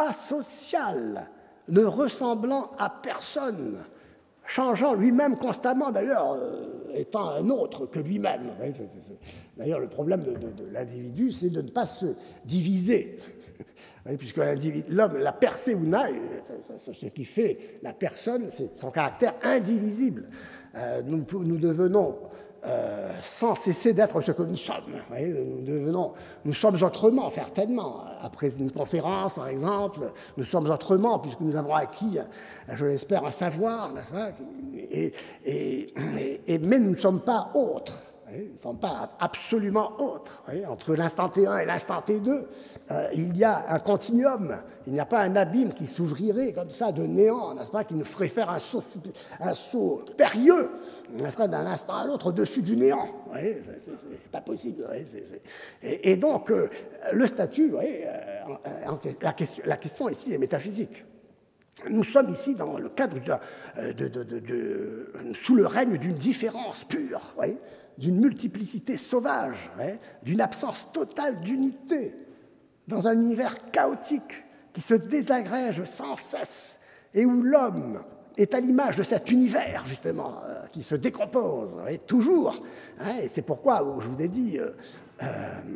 asocial, ne ressemblant à personne, changeant lui-même constamment, d'ailleurs, euh, étant un autre que lui-même. D'ailleurs, le problème de, de, de l'individu, c'est de ne pas se diviser, puisque l'homme, la perséuna, ce qui fait la personne, c'est son caractère indivisible. Euh, nous, nous devenons, euh, sans cesser d'être ce que nous sommes, nous, devenons, nous sommes autrement, certainement. Après une conférence, par exemple, nous sommes autrement, puisque nous avons acquis, je l'espère, un savoir, et, et, et, et, mais nous ne sommes pas autres. Ils ne sont pas absolument autres. Entre l'instant T un et l'instant T deux, euh, il y a un continuum. Il n'y a pas un abîme qui s'ouvrirait comme ça de néant, n'est-ce pas, qui nous ferait faire un saut, un saut périlleux, n'est-ce pas, d'un instant à l'autre au-dessus du néant. C'est pas possible. C'est, c'est... Et, et donc, euh, le statut, euh, en, en, la, question, la question ici est métaphysique. Nous sommes ici dans le cadre de, de, de, de, de sous le règne d'une différence pure, oui, d'une multiplicité sauvage, oui, d'une absence totale d'unité, dans un univers chaotique qui se désagrège sans cesse et où l'homme est à l'image de cet univers, justement, euh, qui se décompose, oui, toujours. Hein, et c'est pourquoi, je vous ai dit, euh, euh,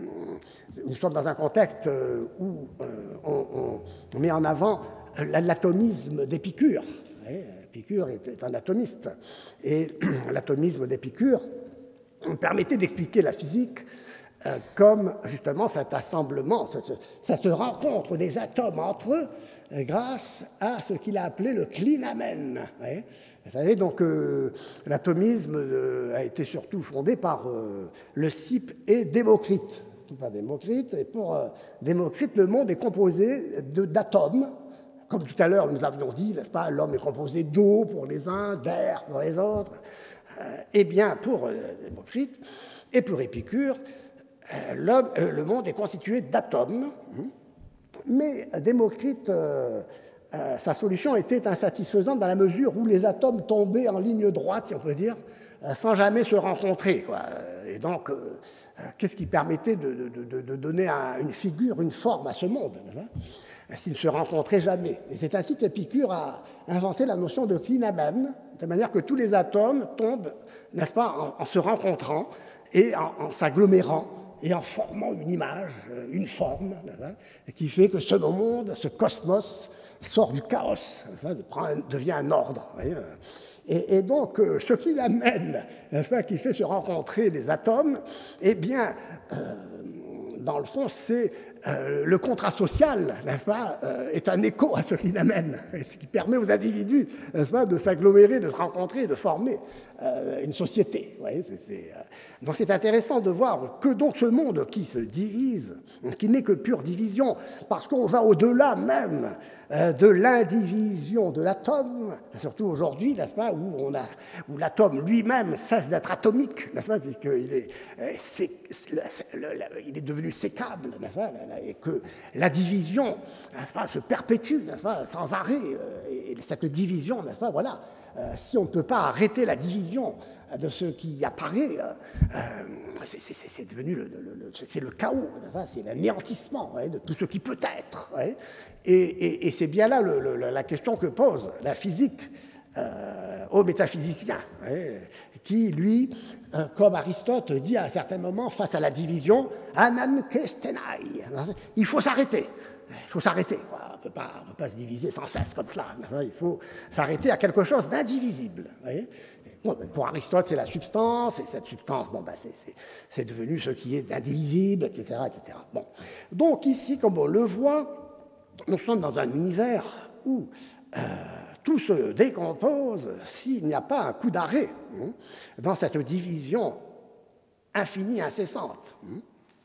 nous sommes dans un contexte où euh, on, on met en avant l'atomisme d'Épicure. Épicure est un atomiste. Et l'atomisme d'Épicure permettait d'expliquer la physique comme justement cet assemblement, cette, cette rencontre des atomes entre eux grâce à ce qu'il a appelé le clinamen. Vous savez, donc euh, l'atomisme euh, a été surtout fondé par euh, Leucippe et Démocrite. Pas Démocrite, et pour euh, Démocrite, le monde est composé de, d'atomes. Comme tout à l'heure, nous avions dit, n'est-ce pas, l'homme est composé d'eau pour les uns, d'air pour les autres. Euh, eh bien, pour euh, Démocrite et pour Épicure, euh, l'homme, euh, le monde est constitué d'atomes. Mais Démocrite, euh, euh, sa solution était insatisfaisante dans la mesure où les atomes tombaient en ligne droite, si on peut dire, euh, sans jamais se rencontrer, quoi. Et donc, euh, qu'est-ce qui permettait de, de, de donner un, une figure, une forme à ce monde, n'est-ce pas, s'ils ne se rencontraient jamais. Et c'est ainsi qu'Épicure a inventé la notion de clinamen, de manière que tous les atomes tombent, n'est-ce pas, en, en se rencontrant et en, en s'agglomérant et en formant une image, une forme, qui fait que ce monde, ce cosmos, sort du chaos, devient un ordre. Et, et donc, ce qui l'amène, qui fait se rencontrer les atomes, eh bien, euh, dans le fond, c'est euh, le contrat social, n'est-ce pas, euh, est un écho à ce qui l'amène, ce qui permet aux individus, n'est-ce pas, de s'agglomérer, de se rencontrer, de former euh, une société. Vous voyez, c'est, c'est, euh... Donc c'est intéressant de voir que donc ce monde qui se divise, qui n'est que pure division, parce qu'on va au-delà même euh, de l'indivision de l'atome, surtout aujourd'hui, n'est-ce pas, où, on a, où l'atome lui-même cesse d'être atomique, n'est-ce pas, puisqu'il est, euh, c'est, c'est, le, le, il est devenu sécable, n'est-ce pas, et que la division, n'est-ce pas, se perpétue, n'est-ce pas, sans arrêt, euh, et cette division, n'est-ce pas, voilà, euh, si on ne peut pas arrêter la division de ce qui apparaît, euh, c'est, c'est, c'est devenu le, le, le, c'est le chaos, c'est l'anéantissement, ouais, de tout ce qui peut être. Ouais. Et, et, et c'est bien là le, le, la question que pose la physique euh, aux métaphysiciens, ouais, qui, lui, euh, comme Aristote dit à un certain moment face à la division, anan kestenai, il faut s'arrêter. Il faut s'arrêter, quoi. On ne peut pas, on peut pas se diviser sans cesse comme cela. Il faut s'arrêter à quelque chose d'indivisible. Bon, pour Aristote, c'est la substance, et cette substance, bon, ben, c'est, c'est, c'est devenu ce qui est indivisible, et cetera, et cetera. Bon. Donc ici, comme on le voit, nous sommes dans un univers où euh, tout se décompose s'il n'y a pas un coup d'arrêt hein, dans cette division infinie, incessante. Hein.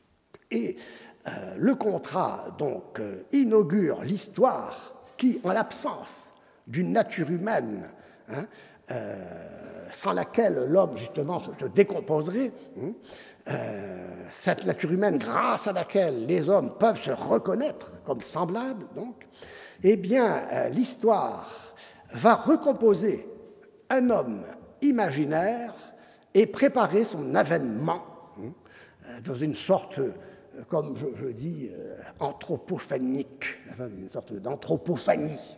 Et euh, le contrat, donc, euh, inaugure l'histoire qui, en l'absence d'une nature humaine, hein, euh, sans laquelle l'homme, justement, se décomposerait, hein, euh, cette nature humaine grâce à laquelle les hommes peuvent se reconnaître comme semblables, donc, eh bien, euh, l'histoire va recomposer un homme imaginaire et préparer son avènement hein, dans une sorte, comme je, je dis, euh, anthropophanique, une sorte d'anthropophanie,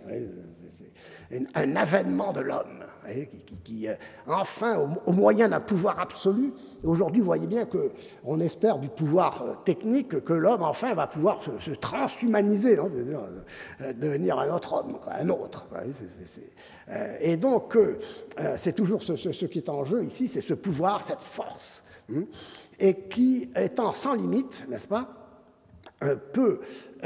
c'est un avènement de l'homme, qui, qui, qui enfin, au, au moyen d'un pouvoir absolu, aujourd'hui, vous voyez bien qu'on espère du pouvoir technique que l'homme, enfin, va pouvoir se, se transhumaniser, non, c'est-à-dire euh, devenir un autre homme, quoi, un autre. Quoi, c'est, c'est, c'est, euh, et donc, euh, c'est toujours ce, ce, ce qui est en jeu ici, c'est ce pouvoir, cette force, hein, et qui, étant sans limite, n'est-ce pas, euh, peut,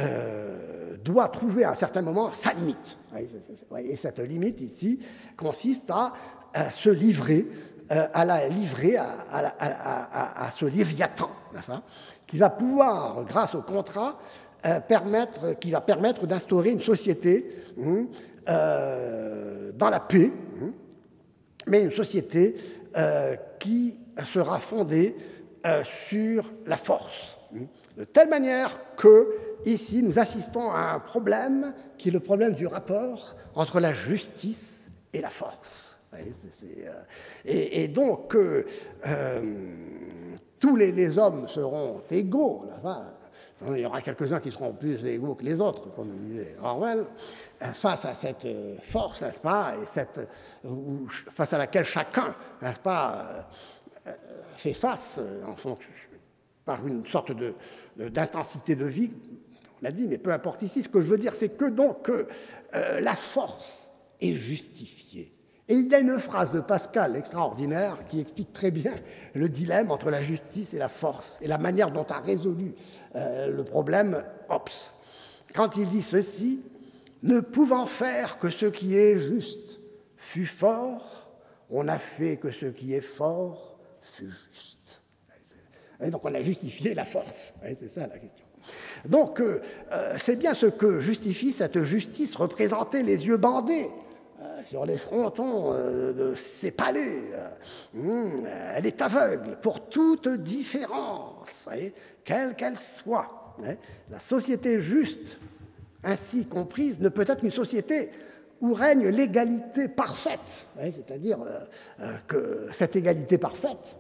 euh, doit trouver à un certain moment sa limite. Et cette limite ici consiste à, à se livrer euh, à la livrer à, à, à, à, à ce Léviathan, qui va pouvoir, grâce au contrat, euh, permettre, qui va permettre d'instaurer une société hein, euh, dans la paix, hein, mais une société euh, qui sera fondée euh, sur la force. Hein, de telle manière que, ici, nous assistons à un problème qui est le problème du rapport entre la justice et la force. Et, et donc, euh, euh, tous les, les hommes seront égaux. Là, il y aura quelques-uns qui seront plus égaux que les autres, comme disait Orwell, face à cette force, n'est-ce pas, et cette, face à laquelle chacun, n'est-ce pas, fait face en fonction, par une sorte de, d'intensité de vie. On l'a dit, mais peu importe ici. Ce que je veux dire, c'est que donc euh, la force est justifiée. Et il y a une phrase de Pascal extraordinaire qui explique très bien le dilemme entre la justice et la force et la manière dont a résolu euh, le problème Hobbes. Quand il dit ceci, « Ne pouvant faire que ce qui est juste fut fort, on n'a fait que ce qui est fort fut juste. » Et donc on a justifié la force, c'est ça la question. Donc euh, c'est bien ce que justifie cette justice représentée les yeux bandés sur les frontons de ces palais. Elle est aveugle pour toute différence, quelle qu'elle soit. La société juste, ainsi comprise, ne peut être qu'une société où règne l'égalité parfaite, c'est-à-dire que cette égalité parfaite,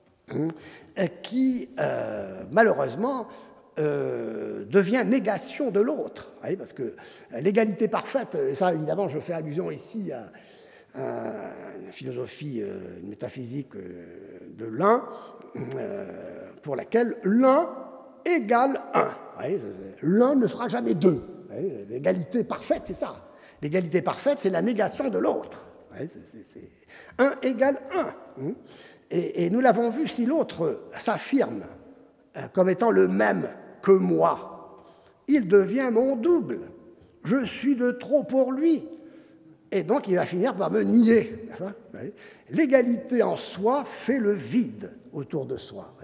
qui, malheureusement, Euh, devient négation de l'autre. Parce que l'égalité parfaite, et ça évidemment je fais allusion ici à, à une philosophie, euh, une métaphysique euh, de l'un, euh, pour laquelle l'un égale un. L'un ne fera jamais deux. L'égalité parfaite, c'est ça. L'égalité parfaite, c'est la négation de l'autre. C'est un égale un. Et, et nous l'avons vu, si l'autre s'affirme comme étant le même que moi, il devient mon double. Je suis de trop pour lui. Et donc, il va finir par me nier. L'égalité en soi fait le vide autour de soi.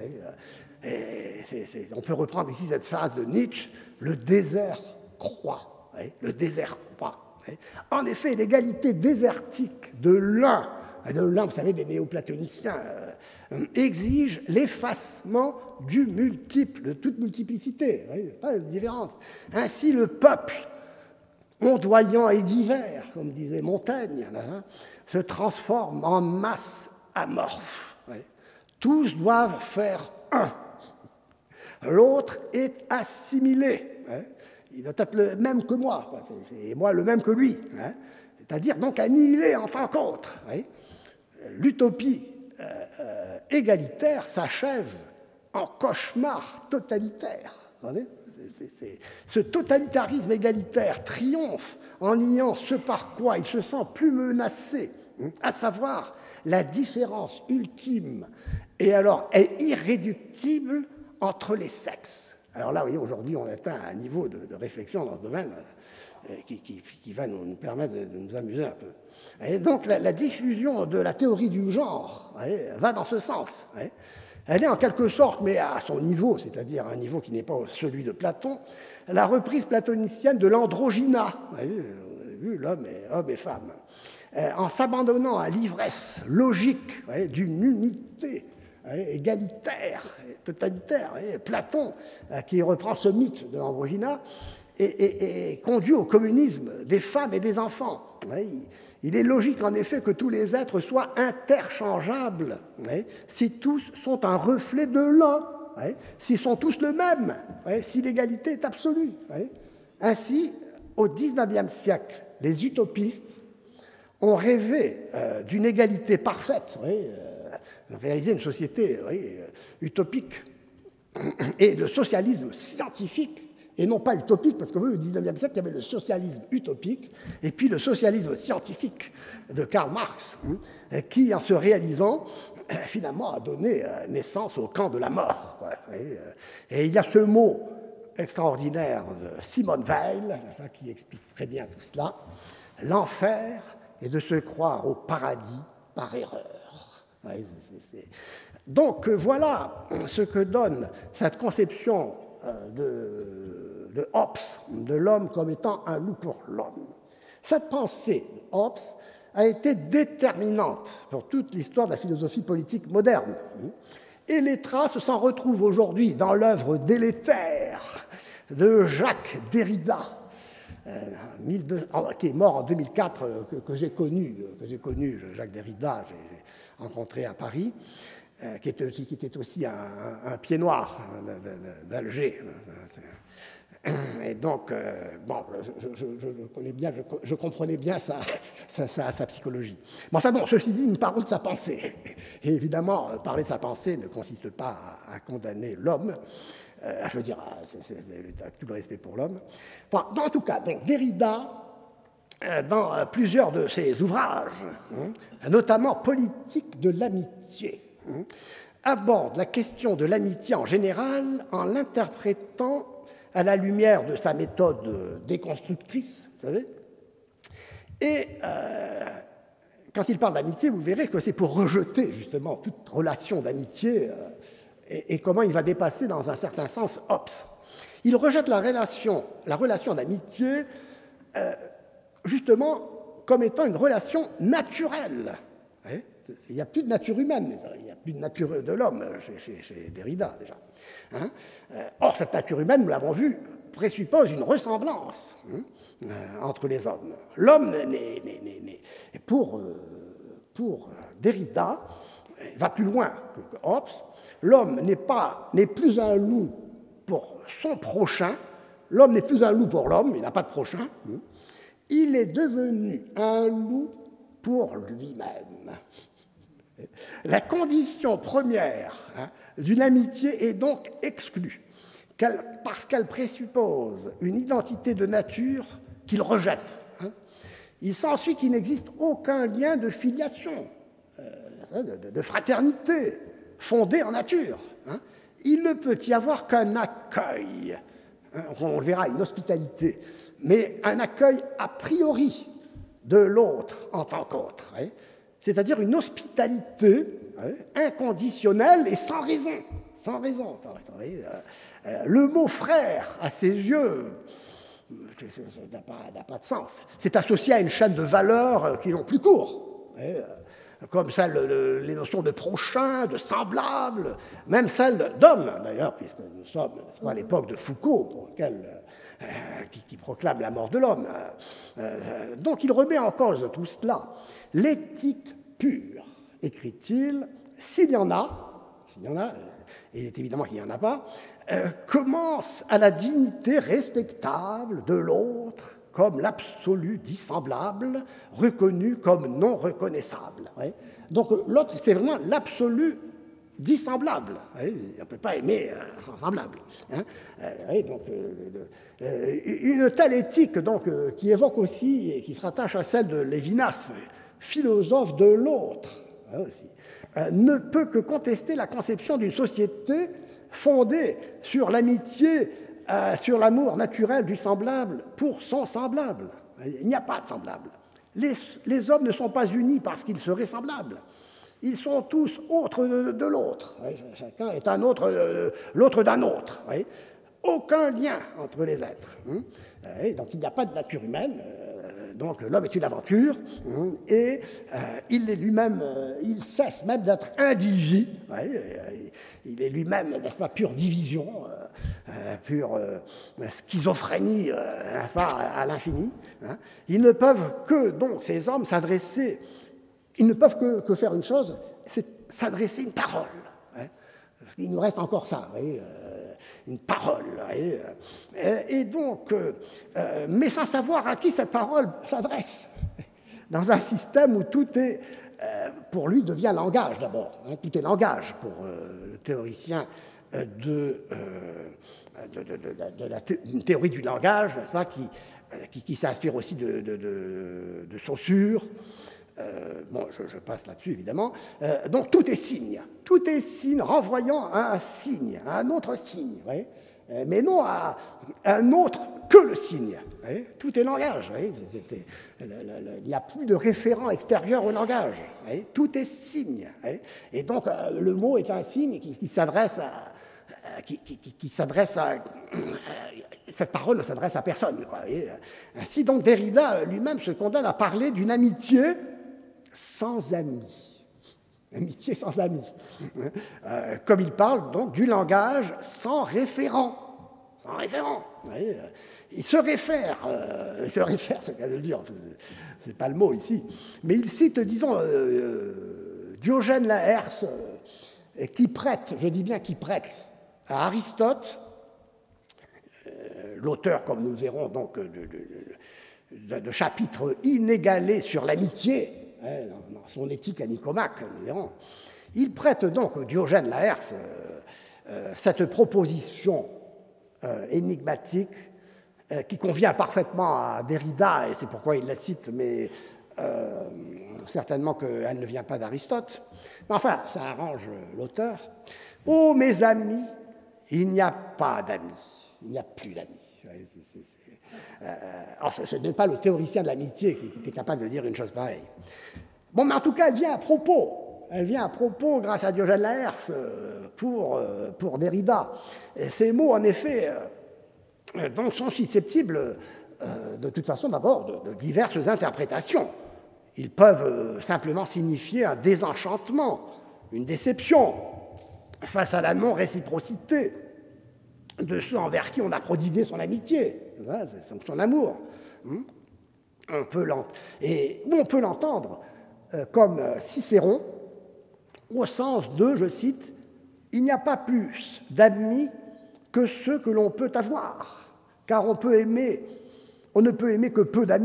Et c'est, c'est, on peut reprendre ici cette phrase de Nietzsche, le désert croît. Le désert croît. En effet, l'égalité désertique de l'un, de l'un, vous savez, des néoplatoniciens, euh, exige l'effacement du multiple, de toute multiplicité. Pas de différence. Ainsi, le peuple, ondoyant et divers, comme disait Montaigne, là, hein, se transforme en masse amorphe. Ouais. Tous doivent faire un. L'autre est assimilé. Ouais. Il doit être le même que moi, quoi. C'est, c'est moi le même que lui. Hein. C'est-à-dire donc annihilé en tant qu'autre. Ouais. L'utopie euh, euh, égalitaire s'achève en cauchemar totalitaire. C'est, c'est, ce totalitarisme égalitaire triomphe en niant ce par quoi il se sent plus menacé, à savoir la différence ultime et alors est irréductible entre les sexes. Alors là, vous voyez, aujourd'hui, on atteint un niveau de, de réflexion dans ce domaine euh, qui, qui, qui va nous, nous permettre de, de nous amuser un peu. Et donc, la, la diffusion de la théorie du genre ouais, va dans ce sens. Ouais. Elle est en quelque sorte, mais à son niveau, c'est-à-dire un niveau qui n'est pas celui de Platon, la reprise platonicienne de l'androgyna. Vous avez vu, l'homme et, homme et femme. Euh, en s'abandonnant à l'ivresse logique ouais, d'une unité ouais, égalitaire, totalitaire. Ouais, Platon, euh, qui reprend ce mythe de l'androgyna, et, et, et conduit au communisme des femmes et des enfants. Ouais, il, il est logique, en effet, que tous les êtres soient interchangeables, ouais, si tous sont un reflet de l'un, ouais, s'ils sont tous le même, ouais, si l'égalité est absolue. Ouais. Ainsi, au dix-neuvième siècle, les utopistes ont rêvé euh, d'une égalité parfaite, ouais, euh, réaliser une société ouais, utopique. Et le socialisme scientifique, et non pas utopique, parce que vous, au dix-neuvième siècle, il y avait le socialisme utopique, et puis le socialisme scientifique de Karl Marx, hein, qui, en se réalisant, finalement, a donné naissance au camp de la mort. Et, et il y a ce mot extraordinaire de Simone Weil, qui explique très bien tout cela, l'enfer est de se croire au paradis par erreur. Ouais, c'est, c'est... Donc voilà ce que donne cette conception de, de Hobbes, de l'homme comme étant un loup pour l'homme. Cette pensée de Hobbes a été déterminante pour toute l'histoire de la philosophie politique moderne. Et les traces s'en retrouvent aujourd'hui dans l'œuvre délétère de Jacques Derrida, euh, mille deux cents, qui est mort en deux mille quatre, euh, que, que j'ai connu, que j'ai connu, Jacques Derrida, j'ai rencontré à Paris, euh, qui, était aussi, qui était aussi un, un, un pied noir d'Alger. Et donc, euh, bon, je, je, je, je, connais bien, je, je comprenais bien sa, sa, sa, sa psychologie. Mais enfin bon, ceci dit, nous parlons de sa pensée. Et évidemment, parler de sa pensée ne consiste pas à, à condamner l'homme. Euh, je veux dire, c'est, c'est, c'est, avec tout le respect pour l'homme. Enfin, en tout cas, donc, Derrida, euh, dans plusieurs de ses ouvrages, hein, notamment Politique de l'amitié, hein, aborde la question de l'amitié en général en l'interprétant à la lumière de sa méthode déconstructrice, vous savez. Et euh, quand il parle d'amitié, vous verrez que c'est pour rejeter justement toute relation d'amitié euh, et, et comment il va dépasser dans un certain sens Hobbes. Il rejette la relation, la relation d'amitié euh, justement comme étant une relation naturelle. Hein, il n'y a plus de nature humaine, il n'y a plus de nature de l'homme chez, chez, chez Derrida déjà. Hein. Or, cette nature humaine, nous l'avons vu, présuppose une ressemblance hein, euh, entre les hommes. L'homme, n'est, n'est, n'est, n'est, pour, euh, pour Derrida, va plus loin que, que Hobbes. L'homme n'est pas, n'est plus un loup pour son prochain. L'homme n'est plus un loup pour l'homme, il n'a pas de prochain. Hein. Il est devenu un loup pour lui-même. La condition première hein, d'une amitié est donc exclue, qu'elle, parce qu'elle présuppose une identité de nature qu'il rejette. Hein. Il s'ensuit qu'il n'existe aucun lien de filiation, euh, de, de fraternité, fondé en nature. Hein. Il ne peut y avoir qu'un accueil, hein, on le verra, une hospitalité, mais un accueil a priori de l'autre en tant qu'autre. Hein. C'est-à-dire une hospitalité hein, inconditionnelle et sans raison. Sans raison. Le mot frère, à ses yeux, n'a pas, n'a pas de sens. C'est associé à une chaîne de valeurs qui l'ont plus court, hein, comme celle, le, les notions de prochain, de semblable, même celles d'homme, d'ailleurs, puisque nous sommes à l'époque de Foucault, pour lequel, euh, qui, qui proclame la mort de l'homme. Euh, donc il remet en cause tout cela. L'éthique pure, écrit-il, s'il y en a, s'il y en a, et il est évidemment qu'il n'y en a pas, euh, commence à la dignité respectable de l'autre comme l'absolu dissemblable, reconnu comme non reconnaissable. Ouais. Donc l'autre, c'est vraiment l'absolu dissemblable. Ouais. On ne peut pas aimer euh, sans semblable. Hein. Euh, ouais, donc, euh, euh, une telle éthique donc, euh, qui évoque aussi et qui se rattache à celle de Lévinas, philosophe de l'autre, hein, aussi, euh, ne peut que contester la conception d'une société fondée sur l'amitié, euh, sur l'amour naturel du semblable pour son semblable. Il n'y a pas de semblable. Les, les hommes ne sont pas unis parce qu'ils seraient semblables. Ils sont tous autres de, de l'autre. Chacun est un autre, euh, l'autre d'un autre. Oui. Aucun lien entre les êtres. Et donc il n'y a pas de nature humaine. Donc l'homme est une aventure, hein, et euh, il est lui-même, euh, il cesse même d'être individu, ouais, euh, il est lui-même, n'est-ce pas, pure division, euh, euh, pure euh, schizophrénie, euh, n'est-ce pas, à, à l'infini. Hein. Ils ne peuvent que, donc, ces hommes s'adresser, ils ne peuvent que, que faire une chose, c'est s'adresser une parole. Hein, parce qu'il nous reste encore ça, vous voyez, euh, une parole. Et, et donc, euh, mais sans savoir à qui cette parole s'adresse, dans un système où tout est, euh, pour lui, devient langage d'abord. Hein, tout est langage pour euh, le théoricien de, euh, de, de, de, de la thé une théorie du langage, n'est-ce pas, qui, qui, qui s'inspire aussi de, de, de, de Saussure. Euh, bon, je, je passe là-dessus, évidemment. Euh, donc, tout est signe. Tout est signe renvoyant à un signe, à un autre signe. Ouais. mais non à un autre que le signe. Tout est langage. Il n'y a plus de référent extérieur au langage. Tout est signe. Et donc, le mot est un signe qui, qui s'adresse à... Qui, qui, qui s'adresse à... Cette parole ne s'adresse à personne. Quoi. Ainsi, donc, Derrida lui-même se condamne à parler d'une amitié sans amis. Amitié sans amis. Euh, comme il parle donc du langage sans référent. Sans référent. Voyez, il se réfère, euh, il se réfère, c'est le cas de le dire, c'est pas le mot ici, mais il cite, disons, euh, euh, Diogène Laërce, euh, qui prête, je dis bien qui prête, à Aristote, euh, l'auteur, comme nous le verrons, donc, de, de, de, de chapitres inégalés sur l'amitié, hein, dans, dans son éthique à Nicomaque, nous verrons. Il prête donc, Diogène Laërce, euh, euh, cette proposition euh, énigmatique euh, qui convient parfaitement à Derrida, et c'est pourquoi il la cite, mais euh, certainement qu'elle ne vient pas d'Aristote. Mais enfin, ça arrange l'auteur. « Oh, mes amis, il n'y a pas d'amis, il n'y a plus d'amis. » euh, Alors, ce, ce n'est pas le théoricien de l'amitié qui, qui était capable de dire une chose pareille. Bon, mais en tout cas, elle vient à propos. Elle vient à propos, grâce à Diogène Laërce, pour, pour Derrida. Et ces mots, en effet, donc, sont susceptibles, euh, de toute façon, d'abord, de, de diverses interprétations. Ils peuvent simplement signifier un désenchantement, une déception, face à la non-réciprocité de ceux envers qui on a prodigué son amitié, c'est son amour. On peut et on peut l'entendre euh, comme Cicéron, au sens de, je cite, « Il n'y a pas plus d'amis que ceux que l'on peut avoir, car on peut aimer, on ne peut aimer que peu d'amis. »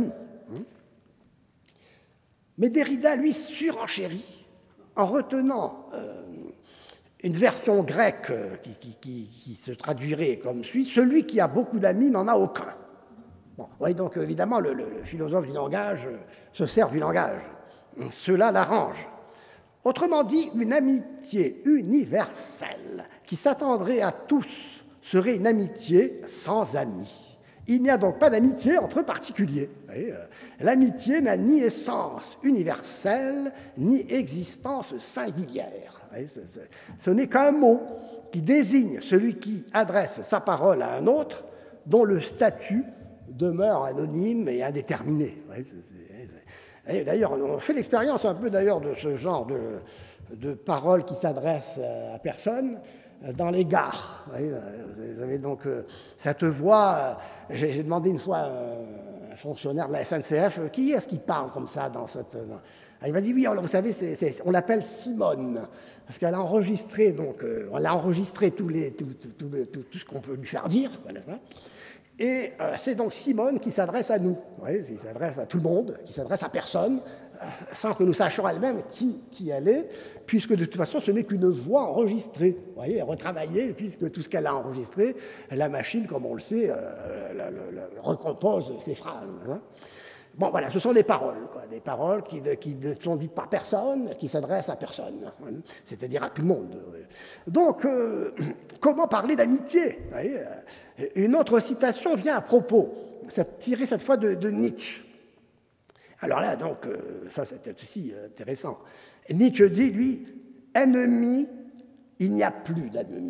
Mais Derrida, lui, surenchérit en retenant euh, une version grecque qui, qui, qui, qui se traduirait comme suit: « Celui qui a beaucoup d'amis n'en a aucun. » Bon, oui, donc évidemment, le, le, le philosophe du langage se sert du langage. Cela l'arrange. Autrement dit, une amitié universelle qui s'attendrait à tous serait une amitié sans amis. Il n'y a donc pas d'amitié entre particuliers. L'amitié n'a ni essence universelle, ni existence singulière. Ce n'est qu'un mot qui désigne celui qui adresse sa parole à un autre dont le statut demeure anonyme et indéterminé. D'ailleurs, on fait l'expérience un peu d'ailleurs de ce genre de, de paroles qui s'adressent à personne dans les gares. Vous avez donc cette voix. J'ai demandé une fois à un fonctionnaire de la S N C F qui est-ce qui parle comme ça dans cette. Dans... Il m'a dit oui, vous savez, c'est, c'est, on l'appelle Simone parce qu'elle a enregistré donc on l'a enregistré tous les, tout, tout, tout, tout, tout ce qu'on peut lui faire dire, quoi, n'est-ce pas? Et euh, c'est donc Simone qui s'adresse à nous, oui, qui s'adresse à tout le monde, qui s'adresse à personne, euh, sans que nous sachions elle-même qui, qui elle est, puisque de toute façon, ce n'est qu'une voix enregistrée, vous voyez, retravaillée, puisque tout ce qu'elle a enregistré, la machine, comme on le sait, euh, la, la, la, recompose ses phrases. Hein. Bon, voilà, ce sont des paroles, quoi, des paroles qui, qui ne sont dites par personne, qui s'adressent à personne, hein, c'est-à-dire à tout le monde. Donc, euh, comment parler d'amitié? Une autre citation vient à propos, tirée cette fois de, de Nietzsche. Alors là, donc, euh, ça c'est aussi intéressant. Nietzsche dit, lui, « Ennemi, il n'y a plus d'ennemis. »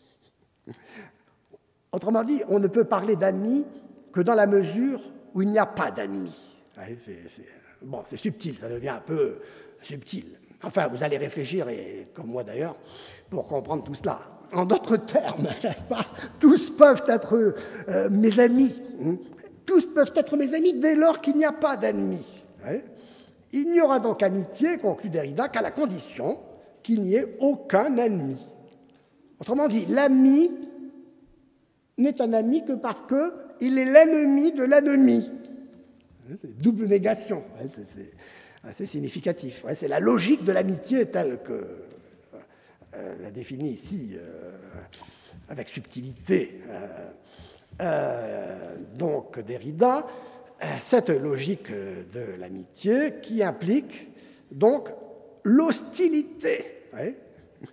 Autrement dit, on ne peut parler d'amis que dans la mesure où il n'y a pas d'ennemis. C'est, c'est, bon, c'est subtil, ça devient un peu subtil. Enfin, vous allez réfléchir, et comme moi d'ailleurs, pour comprendre tout cela. En d'autres termes, n'est-ce pas, tous peuvent être euh, mes amis. Hein, tous peuvent être mes amis dès lors qu'il n'y a pas d'ennemis. Hein. Il n'y aura donc amitié, conclut Derrida, qu'à la condition qu'il n'y ait aucun ennemi. Autrement dit, l'ami n'est un ami que parce qu'il est l'ennemi de l'ennemi. C'est double négation, c'est assez significatif. C'est la logique de l'amitié telle que euh, la définit ici euh, avec subtilité. Euh, euh, donc Derrida, cette logique de l'amitié qui implique donc l'hostilité. Ouais.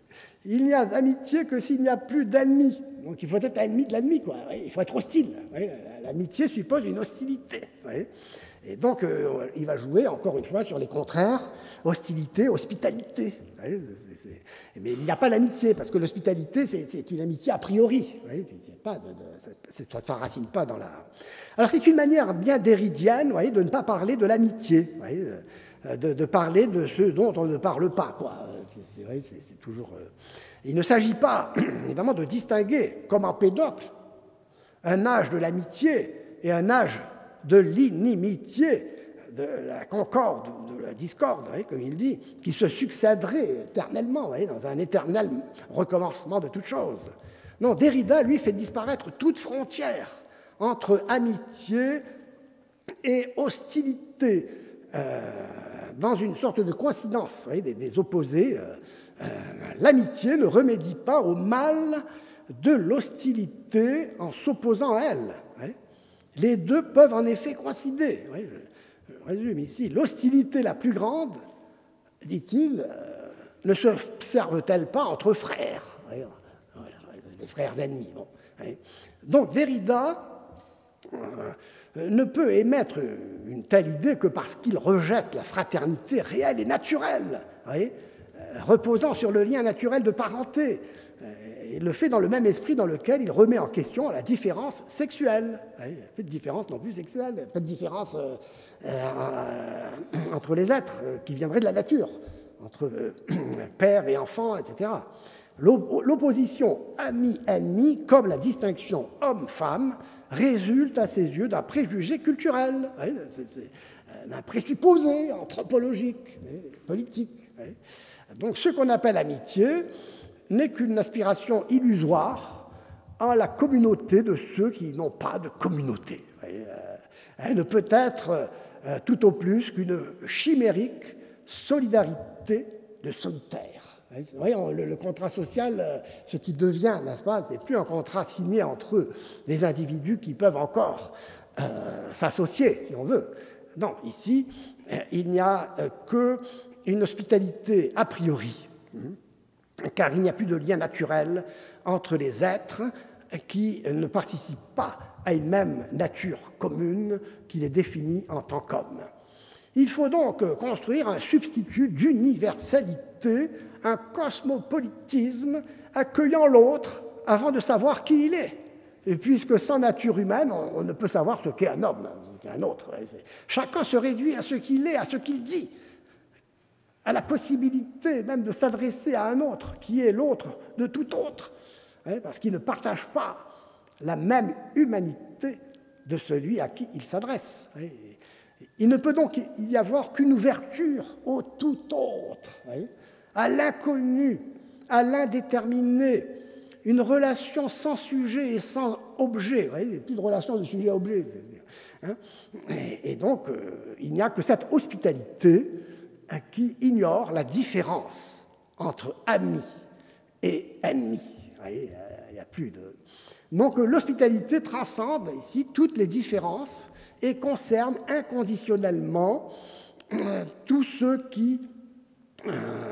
Il n'y a d'amitié que s'il n'y a plus d'ennemis. Donc il faut être ennemi de l'ennemi, quoi. Il faut être hostile. L'amitié suppose une hostilité. Et donc euh, il va jouer, encore une fois, sur les contraires, hostilité, hospitalité. Mais il n'y a pas d'amitié, parce que l'hospitalité, c'est une amitié a priori. Pas de, de, ça ne s'enracine pas dans la... Alors c'est une manière bien déridienne, voyez, de ne pas parler de l'amitié, de, de parler de ce dont on ne parle pas, quoi. C'est vrai, c'est toujours... Euh... Il ne s'agit pas, évidemment, de distinguer, comme en Empédocle, un âge de l'amitié et un âge de l'inimitié, de la concorde, de la discorde, voyez, comme il dit, qui se succéderait éternellement, voyez, dans un éternel recommencement de toutes choses. Non, Derrida, lui, fait disparaître toute frontière entre amitié et hostilité, euh, dans une sorte de coïncidence, voyez, des, des opposés. Euh, euh, l'amitié ne remédie pas au mal de l'hostilité en s'opposant à elle. Voyez. Les deux peuvent en effet coïncider. Voyez, je, je résume ici. L'hostilité la plus grande, dit-il, euh, ne s'observe-t-elle pas entre frères, voyez, voilà, les frères ennemis. Bon, voyez. Donc Derrida euh, ne peut émettre une telle idée que parce qu'il rejette la fraternité réelle et naturelle, voyez, euh, reposant sur le lien naturel de parenté. Euh, il le fait dans le même esprit dans lequel il remet en question la différence sexuelle. Il n'y a pas de différence non plus sexuelle, il n'y a pas de différence euh, euh, entre les êtres euh, qui viendraient de la nature, entre euh, père et enfant, et cetera. L'opposition ami-ennemi, comme la distinction homme-femme, résulte à ses yeux d'un préjugé culturel, d'un présupposé anthropologique, politique. Donc ce qu'on appelle amitié n'est qu'une aspiration illusoire à la communauté de ceux qui n'ont pas de communauté. Elle ne peut être tout au plus qu'une chimérique solidarité de solitaires. Vous voyez, le, le contrat social, ce qui devient, n'est-ce pas, n'est plus un contrat signé entre les individus qui peuvent encore euh, s'associer, si on veut. Non, ici, il n'y a qu'une hospitalité a priori, car il n'y a plus de lien naturel entre les êtres qui ne participent pas à une même nature commune qui les définit en tant qu'hommes. Il faut donc construire un substitut d'universalité, un cosmopolitisme accueillant l'autre avant de savoir qui il est. Et puisque sans nature humaine, on ne peut savoir ce qu'est un homme, ce qu'est un autre. Chacun se réduit à ce qu'il est, à ce qu'il dit, à la possibilité même de s'adresser à un autre, qui est l'autre de tout autre, parce qu'il ne partage pas la même humanité de celui à qui il s'adresse. Il ne peut donc y avoir qu'une ouverture au tout autre, à l'inconnu, à l'indéterminé, une relation sans sujet et sans objet. Il n'y a plus de relation de sujet-objet. Et donc, il n'y a que cette hospitalité qui ignore la différence entre amis et ennemis. Il n'y a plus de... Donc, l'hospitalité transcende ici toutes les différences et concerne inconditionnellement euh, tous ceux qui euh,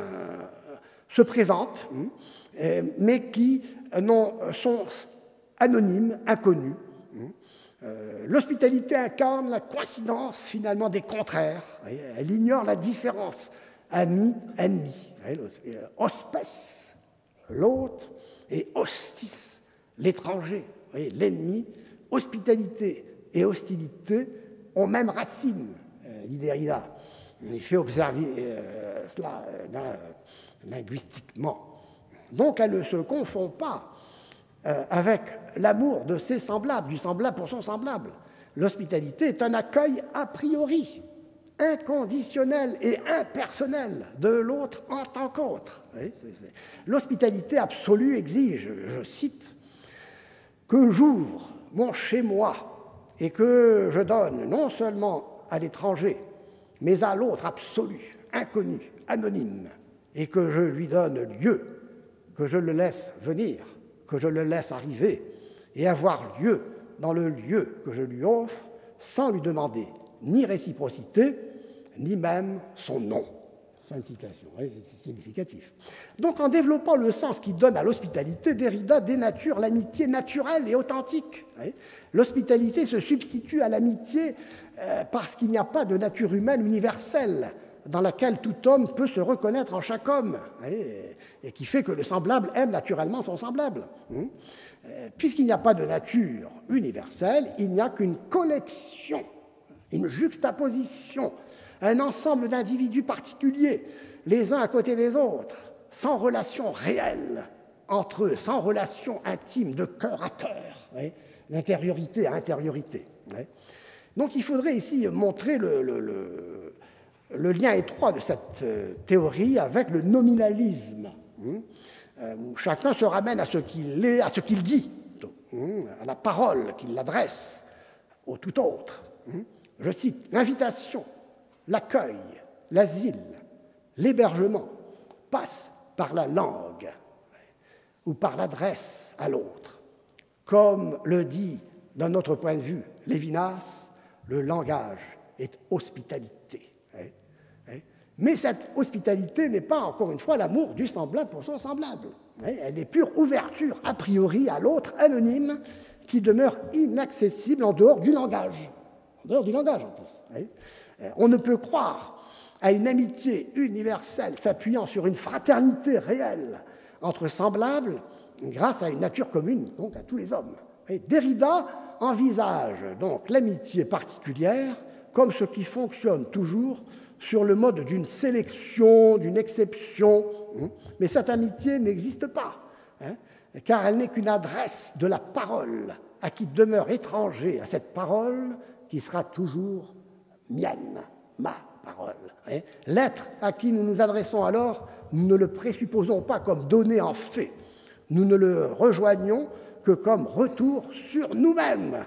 se présentent, euh, mais qui non, sont anonymes, inconnus. Euh, L'hospitalité incarne la coïncidence finalement des contraires. Elle ignore la différence ami-ennemi. Hospes, l'autre, et hostis, l'étranger, l'ennemi. Hospitalité et hostilité ont même racine, euh, dit Derrida. Il fait observer euh, cela euh, linguistiquement. Donc elle ne se confond pas euh, avec l'amour de ses semblables, du semblable pour son semblable. L'hospitalité est un accueil a priori, inconditionnel et impersonnel de l'autre en tant qu'autre. L'hospitalité absolue exige, je cite, que j'ouvre mon chez-moi et que je donne non seulement à l'étranger, mais à l'autre absolu, inconnu, anonyme, et que je lui donne lieu, que je le laisse venir, que je le laisse arriver, et avoir lieu dans le lieu que je lui offre, sans lui demander ni réciprocité, ni même son nom. Fin de citation, oui, c'est significatif. Donc, en développant le sens qu'il donne à l'hospitalité, Derrida dénature l'amitié naturelle et authentique. Oui. L'hospitalité se substitue à l'amitié euh, parce qu'il n'y a pas de nature humaine universelle dans laquelle tout homme peut se reconnaître en chaque homme, oui, et qui fait que le semblable aime naturellement son semblable. Hum. Euh, puisqu'il n'y a pas de nature universelle, il n'y a qu'une collection, une juxtaposition, un ensemble d'individus particuliers, les uns à côté des autres, sans relation réelle entre eux, sans relation intime de cœur à cœur, oui, d'intériorité à intériorité. Oui. Donc il faudrait ici montrer le, le, le, le lien étroit de cette théorie avec le nominalisme, hein, où chacun se ramène à ce qu'il est, à ce qu'il dit, à la parole qu'il adresse au tout autre. Je cite, l'invitation, l'accueil, l'asile, l'hébergement passent par la langue ou par l'adresse à l'autre. Comme le dit, d'un autre point de vue, Lévinas, le langage est hospitalité. Mais cette hospitalité n'est pas, encore une fois, l'amour du semblable pour son semblable. Elle est pure ouverture a priori à l'autre anonyme qui demeure inaccessible en dehors du langage. En dehors du langage, en plus. On ne peut croire à une amitié universelle s'appuyant sur une fraternité réelle entre semblables grâce à une nature commune, donc à tous les hommes. Et Derrida envisage donc l'amitié particulière comme ce qui fonctionne toujours sur le mode d'une sélection, d'une exception. Mais cette amitié n'existe pas, hein, car elle n'est qu'une adresse de la parole à qui demeure étranger à cette parole qui sera toujours mienne, ma parole. Hein. L'être à qui nous nous adressons alors, nous ne le présupposons pas comme donné en fait. Nous ne le rejoignons que comme retour sur nous-mêmes.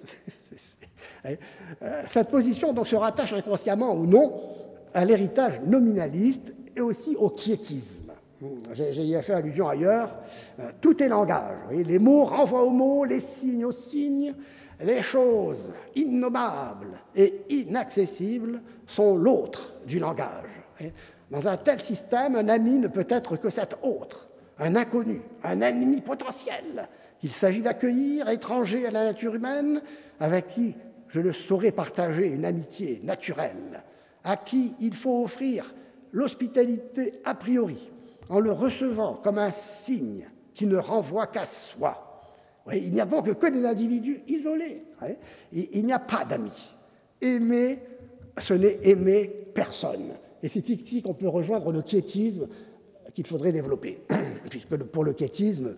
Cette position donc se rattache inconsciemment ou non à l'héritage nominaliste et aussi au quiétisme. J'ai fait allusion ailleurs. Tout est langage. Les mots renvoient aux mots, les signes aux signes. Les choses innommables et inaccessibles sont l'autre du langage. Dans un tel système, un ami ne peut être que cet autre, un inconnu, un ennemi potentiel qu'il s'agit d'accueillir, étranger à la nature humaine, avec qui je ne saurais partager une amitié naturelle, à qui il faut offrir l'hospitalité a priori, en le recevant comme un signe qui ne renvoie qu'à soi. Oui, il n'y a donc que des individus isolés. Oui, il n'y a pas d'amis. Aimer, ce n'est aimer personne. Et c'est ici qu'on peut rejoindre le quiétisme qu'il faudrait développer. Puisque pour le quiétisme,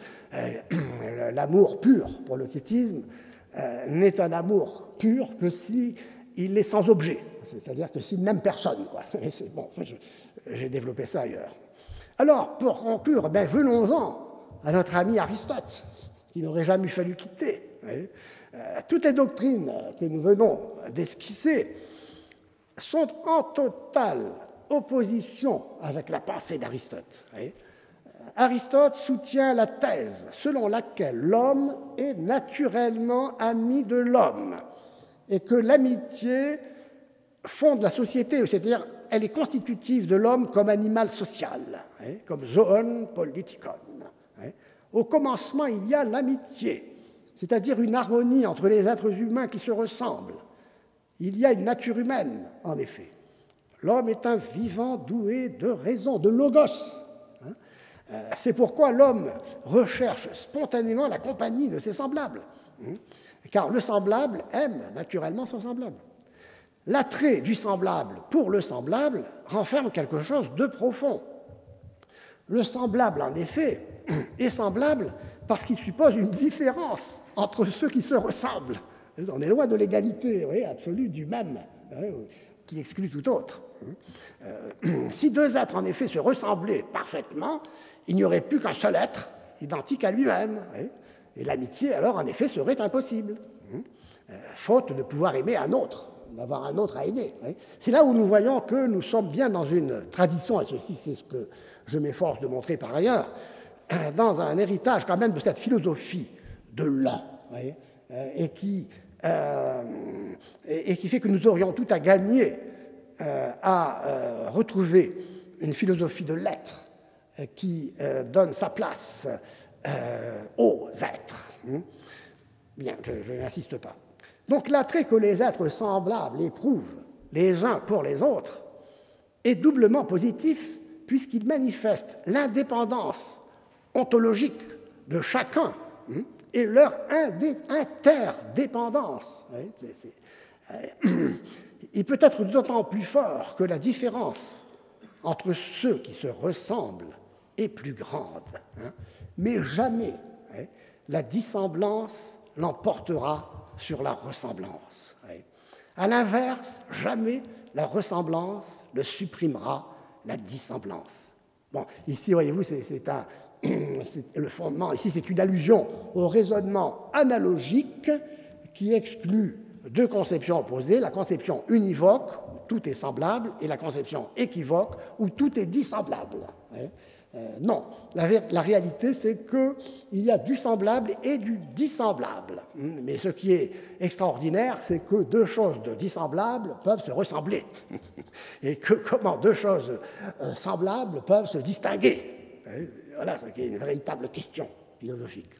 euh, l'amour pur pour le quiétisme euh, n'est un amour pur que s'il est sans objet. C'est-à-dire que s'il n'aime personne. Quoi. Et c'est, bon, je, j'ai développé ça ailleurs. Alors, pour conclure, ben, venons-en à notre ami Aristote, qui n'aurait jamais fallu quitter. Euh, toutes les doctrines que nous venons d'esquisser sont en totale opposition avec la pensée d'Aristote. Euh, Aristote soutient la thèse selon laquelle l'homme est naturellement ami de l'homme et que l'amitié fonde la société, c'est-à-dire elle est constitutive de l'homme comme animal social, hein, comme zoon politikon. Hein. Au commencement, il y a l'amitié, c'est-à-dire une harmonie entre les êtres humains qui se ressemblent. Il y a une nature humaine, en effet. L'homme est un vivant doué de raison, de logos. Hein. Euh, c'est pourquoi l'homme recherche spontanément la compagnie de ses semblables, hein, car le semblable aime naturellement son semblable. L'attrait du semblable pour le semblable renferme quelque chose de profond. Le semblable, en effet, est semblable parce qu'il suppose une différence entre ceux qui se ressemblent. On est loin de l'égalité, oui, absolue du même, hein, qui exclut tout autre. Euh, si deux êtres, en effet, se ressemblaient parfaitement, il n'y aurait plus qu'un seul être identique à lui-même. Oui, et l'amitié, alors, en effet, serait impossible, euh, faute de pouvoir aimer un autre, d'avoir un autre à aimer. Oui. C'est là où nous voyons que nous sommes bien dans une tradition, et ceci c'est ce que je m'efforce de montrer par ailleurs, dans un héritage quand même de cette philosophie de l'un, oui, et, qui, euh, et, et qui fait que nous aurions tout à gagner euh, à euh, retrouver une philosophie de l'être euh, qui euh, donne sa place euh, aux êtres. Bien, je, je n'insiste pas. Donc l'attrait que les êtres semblables éprouvent les uns pour les autres est doublement positif puisqu'il manifeste l'indépendance ontologique de chacun hein, et leur interdépendance. Ouais, c'est, c'est, euh, il peut être d'autant plus fort que la différence entre ceux qui se ressemblent est plus grande. Hein, mais jamais hein, la dissemblance l'emportera sur la ressemblance. Ouais. À l'inverse, jamais la ressemblance ne supprimera la dissemblance. Bon, ici, voyez-vous, c'est, c'est un, c'est le fondement, ici, c'est une allusion au raisonnement analogique qui exclut deux conceptions opposées, la conception univoque, où tout est semblable, et la conception équivoque, où tout est dissemblable. Euh, non, la, la réalité, c'est qu'il y a du semblable et du dissemblable. Mais ce qui est extraordinaire, c'est que deux choses de dissemblables peuvent se ressembler. Et que comment deux choses euh, semblables peuvent se distinguer. Voilà ce qui est une véritable question philosophique.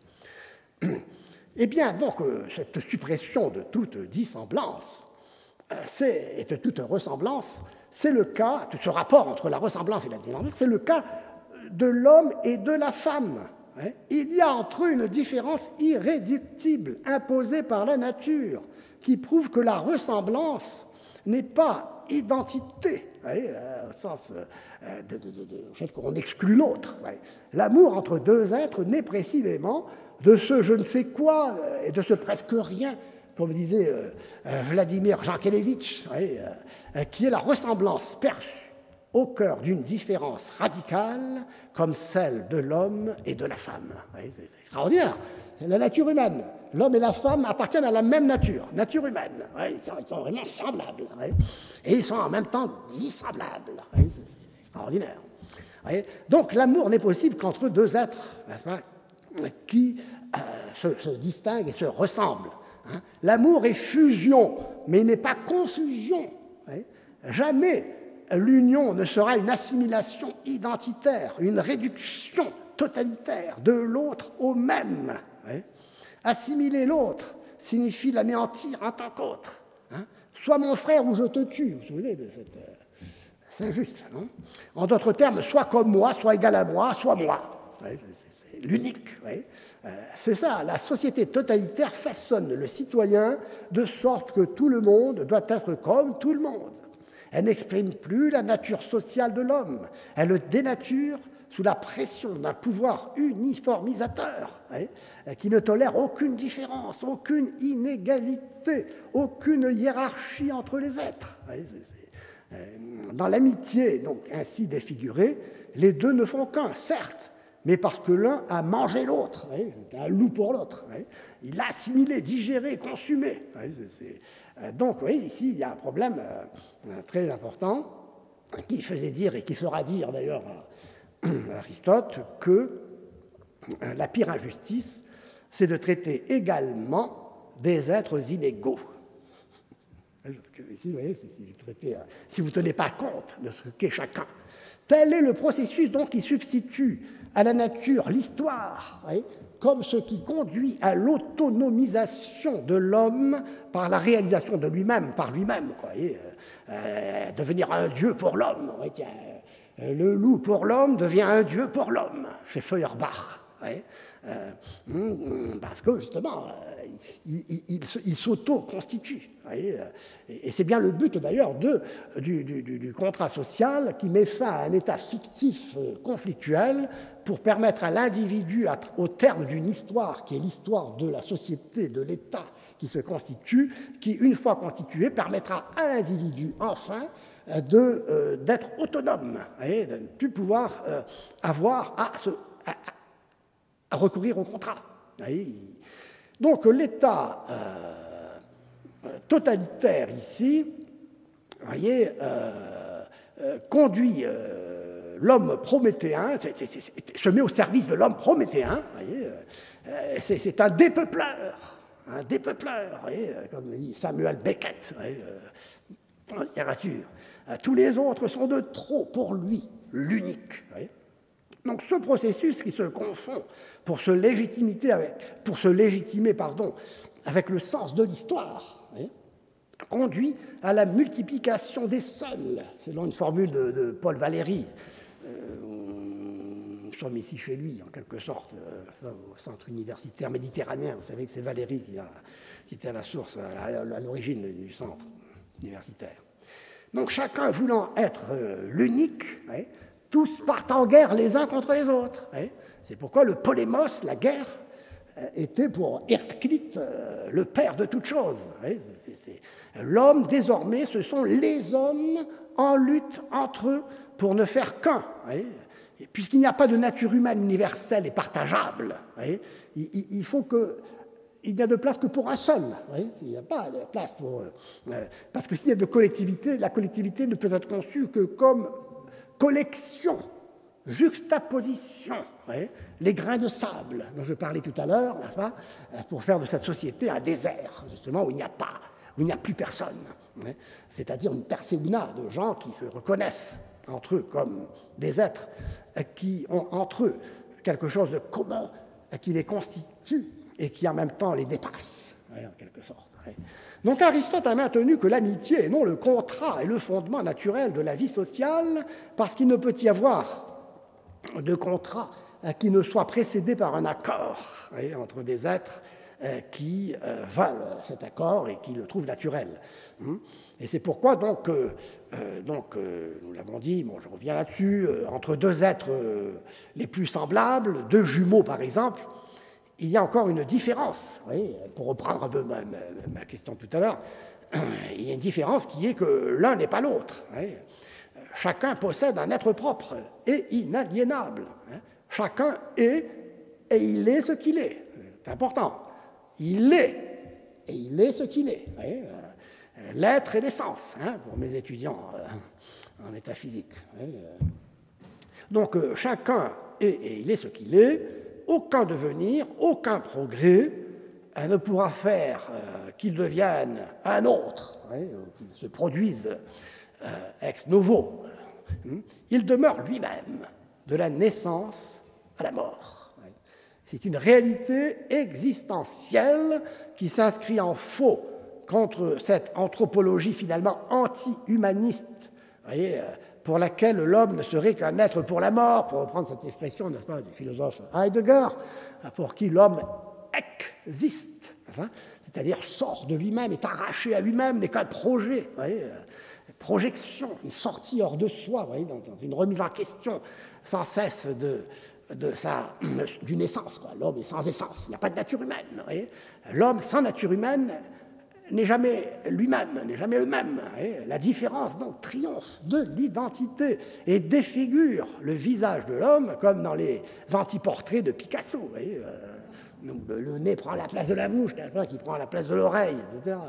Eh bien, donc, euh, cette suppression de toute dissemblance euh, c'est, et de toute ressemblance, c'est le cas, tout ce rapport entre la ressemblance et la dissemblance, c'est le cas de l'homme et de la femme. Hein. Il y a entre eux une différence irréductible imposée par la nature qui prouve que la ressemblance n'est pas identité, hein, au sens euh, de, de, de, de fait qu'on exclut l'autre. Hein. L'amour entre deux êtres naît précisément de ce je ne sais quoi et de ce presque rien, comme disait euh, Vladimir Jankélévitch, hein, euh, qui est la ressemblance perçue au cœur d'une différence radicale comme celle de l'homme et de la femme. Oui, c'est extraordinaire. C'est la nature humaine. L'homme et la femme appartiennent à la même nature, nature humaine. Oui, ils, sont, ils sont vraiment semblables. Oui. Et ils sont en même temps dissemblables. Oui, c'est, c'est extraordinaire. Oui. Donc l'amour n'est possible qu'entre deux êtres, n'est-ce pas, qui euh, se, se distinguent et se ressemblent. Hein. L'amour est fusion, mais il n'est pas confusion. Oui. Jamais l'union ne sera une assimilation identitaire, une réduction totalitaire de l'autre au même. Oui. Assimiler l'autre signifie l'anéantir en tant qu'autre. Hein. Sois mon frère ou je te tue. Vous vous souvenez de cette... Euh, c'est injuste, non? En d'autres termes, sois comme moi, sois égal à moi, sois moi. Oui, c'est, c'est l'unique. Oui. Euh, c'est ça, la société totalitaire façonne le citoyen de sorte que tout le monde doit être comme tout le monde. Elle n'exprime plus la nature sociale de l'homme. Elle le dénature sous la pression d'un pouvoir uniformisateur hein, qui ne tolère aucune différence, aucune inégalité, aucune hiérarchie entre les êtres. Dans l'amitié donc ainsi défigurée, les deux ne font qu'un, certes, mais parce que l'un a mangé l'autre, c'est un loup pour l'autre. Il l'a assimilé, digéré, consumé. C'est, donc, oui, ici, il y a un problème euh, très important qui faisait dire, et qui fera dire d'ailleurs à Aristote, que euh, la pire injustice, c'est de traiter également des êtres inégaux. Ici, vous voyez, si vous traitez, euh, si vous ne tenez pas compte de ce qu'est chacun. Tel est le processus donc qui substitue à la nature l'histoire, oui, comme ce qui conduit à l'autonomisation de l'homme par la réalisation de lui-même, par lui-même, quoi, et, euh, devenir un dieu pour l'homme. Oui, tiens, le loup pour l'homme devient un dieu pour l'homme, chez Feuerbach. Oui, euh, parce que justement, euh, il, il, il, il s'auto-constitue. Oui, et, et c'est bien le but d'ailleurs de, du, du, du contrat social qui met fin à un état fictif euh, conflictuel pour permettre à l'individu, au terme d'une histoire qui est l'histoire de la société, de l'État qui se constitue, qui, une fois constitué, permettra à l'individu, enfin, de, euh, d'être autonome, et de ne plus pouvoir euh, avoir à, se, à, à recourir au contrat. Et donc l'État euh, totalitaire ici, vous voyez, euh, euh, conduit... Euh, l'homme prométhéen c'est, c'est, c'est, se met au service de l'homme prométhéen, voyez, euh, c'est, c'est un dépeupleur, un dépeupleur, voyez, comme dit Samuel Beckett voyez, euh, en littérature. Euh, tous les autres sont de trop pour lui. l'unique. Donc ce processus qui se confond pour se légitimer avec, pour se légitimer, pardon, avec le sens de l'histoire, conduit à la multiplication des seuls, selon une formule de, de Paul Valéry. Euh, nous sommes ici chez lui, en quelque sorte, euh, au centre universitaire méditerranéen. Vous savez que c'est Valéry qui, a, qui était à la source, à, à l'origine du centre universitaire. Donc chacun voulant être euh, l'unique, ouais, tous partent en guerre les uns contre les autres. Ouais. C'est pourquoi le polémos, la guerre, était pour Héraclite euh, le père de toutes choses. Ouais. C'est, c'est... L'homme, désormais, ce sont les hommes en lutte entre eux pour ne faire qu'un. Ouais. Et puisqu'il n'y a pas de nature humaine universelle et partageable, ouais, il, il faut que... Il n'y a de place que pour un seul. Oui, il n'y a pas de place pour... Euh, parce que s'il y a de collectivité, la collectivité ne peut être conçue que comme collection, juxtaposition, oui, les grains de sable dont je parlais tout à l'heure, n'est-ce pas, pour faire de cette société un désert, justement, où il n'y a pas, où il n'y a plus personne. Oui, c'est-à-dire une perséuna de gens qui se reconnaissent entre eux comme des êtres qui ont entre eux quelque chose de commun qui les constitue et qui en même temps les dépasse, ouais, en quelque sorte. Ouais. Donc Aristote a maintenu que l'amitié et non le contrat est le fondement naturel de la vie sociale, parce qu'il ne peut y avoir de contrat qui ne soit précédé par un accord, ouais, entre des êtres qui euh, valent cet accord et qui le trouvent naturel. Et c'est pourquoi, donc, euh, donc euh, nous l'avons dit, bon, je reviens là-dessus, euh, entre deux êtres euh, les plus semblables, deux jumeaux par exemple, il y a encore une différence. Oui, pour reprendre un peu ma, ma, ma question tout à l'heure, il y a une différence qui est que l'un n'est pas l'autre. Oui. Chacun possède un être propre et inaliénable. Chacun est et il est ce qu'il est. C'est important. Il est et il est ce qu'il est. Oui. L'être et l'essence, hein, pour mes étudiants euh, en métaphysique. Oui. Donc euh, chacun est et il est ce qu'il est. Aucun devenir, aucun progrès euh, ne pourra faire euh, qu'il devienne un autre, hein, qu'il se produise euh, ex novo. Hein. Il demeure lui-même, de la naissance à la mort. Hein. C'est une réalité existentielle qui s'inscrit en faux contre cette anthropologie finalement anti-humaniste, voyez, euh, pour laquelle l'homme ne serait qu'un être pour la mort, pour reprendre cette expression, n'est-ce pas, du philosophe Heidegger, pour qui l'homme existe, hein, c'est-à-dire sort de lui-même, est arraché à lui-même, n'est qu'un projet, vous voyez, projection, une sortie hors de soi, vous voyez, dans, dans une remise en question sans cesse de, de sa, d'une essence. Quoi. L'homme est sans essence, il n'y a pas de nature humaine. Vous voyez. L'homme sans nature humaine n'est jamais lui-même, n'est jamais le même. La différence, donc, triomphe de l'identité et défigure le visage de l'homme, comme dans les antiportraits de Picasso. Donc, le nez prend la place de la bouche, qui prend la place de l'oreille, et cetera.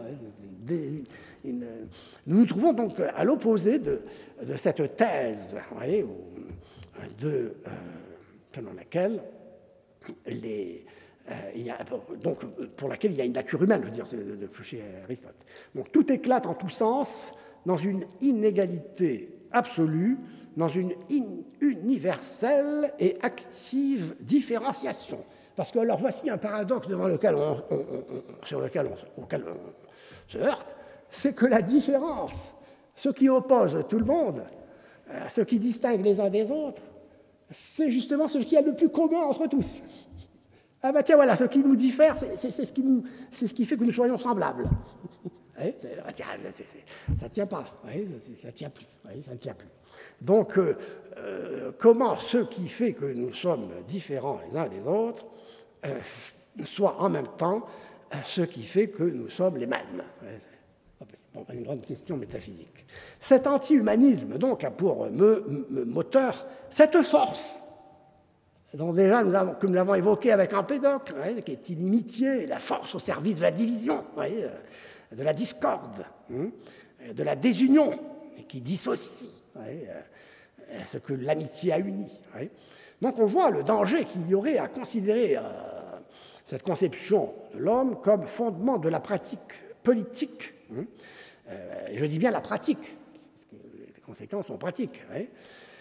Nous nous trouvons donc à l'opposé de, de cette thèse, voyez, de, euh, selon laquelle les... Euh, il y a, donc, pour laquelle il y a une nature humaine, je veux dire, de, de chez Aristote. Donc tout éclate en tous sens dans une inégalité absolue, dans une in, universelle et active différenciation. Parce que, alors, voici un paradoxe devant lequel on, on, on, sur lequel on, auquel on se heurte, c'est que la différence, ce qui oppose tout le monde, ce qui distingue les uns des autres, c'est justement ce qu'il y a de plus commun entre tous. Ah ben tiens, voilà, ce qui nous diffère, c'est, c'est, c'est, ce, qui nous, c'est ce qui fait que nous soyons semblables. Oui, ah, tiens, c'est, c'est, ça ne tient pas, oui, ça ne tient plus, oui, ça ne tient plus. Donc, euh, euh, comment ce qui fait que nous sommes différents les uns des autres euh, soit en même temps euh, ce qui fait que nous sommes les mêmes. C'est une grande question métaphysique. Cet anti-humanisme, donc, a pour me, me, moteur cette force, dont déjà, nous avons, comme nous l'avons évoqué avec Empédocle, ouais, qui est l'inimitié, la force au service de la division, ouais, de la discorde, hein, de la désunion, et qui dissocie ouais, ce que l'amitié a uni. Ouais. Donc on voit le danger qu'il y aurait à considérer euh, cette conception de l'homme comme fondement de la pratique politique. Hein. Euh, je dis bien la pratique, parce que les conséquences sont pratiques. Ouais.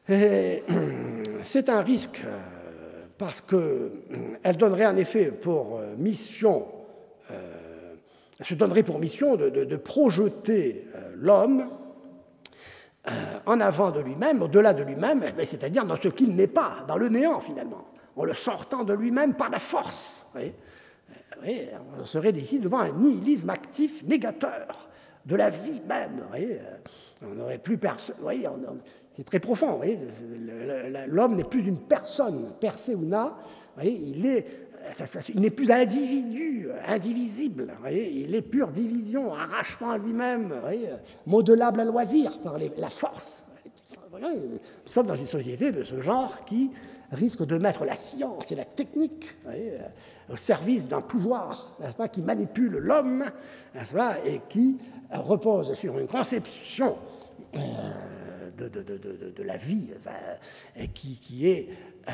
Et c'est un risque parce qu'elle donnerait en effet pour mission, euh, se donnerait pour mission de, de, de projeter l'homme euh, en avant de lui-même, au-delà de lui-même, c'est-à-dire dans ce qu'il n'est pas, dans le néant finalement, en le sortant de lui-même par la force. Vous voyez. Oui, on serait ici devant un nihilisme actif négateur de la vie même. Vous voyez. On n'aurait plus personne. Voyez, on, on, c'est très profond. Vous voyez. L'homme n'est plus une personne, persona. Vous voyez. Il est, ça, ça, il n'est plus un individu, indivisible. Vous voyez. Il est pure division, arrachement à lui-même, vous voyez, modelable à loisir par les, la force. Vous voyez. Nous sommes dans une société de ce genre qui risque de mettre la science et la technique, vous voyez, au service d'un pouvoir, n'est-ce pas, qui manipule l'homme, n'est-ce pas, et qui repose sur une conception euh, de, de, de, de, de la vie, enfin, qui, qui, est, euh,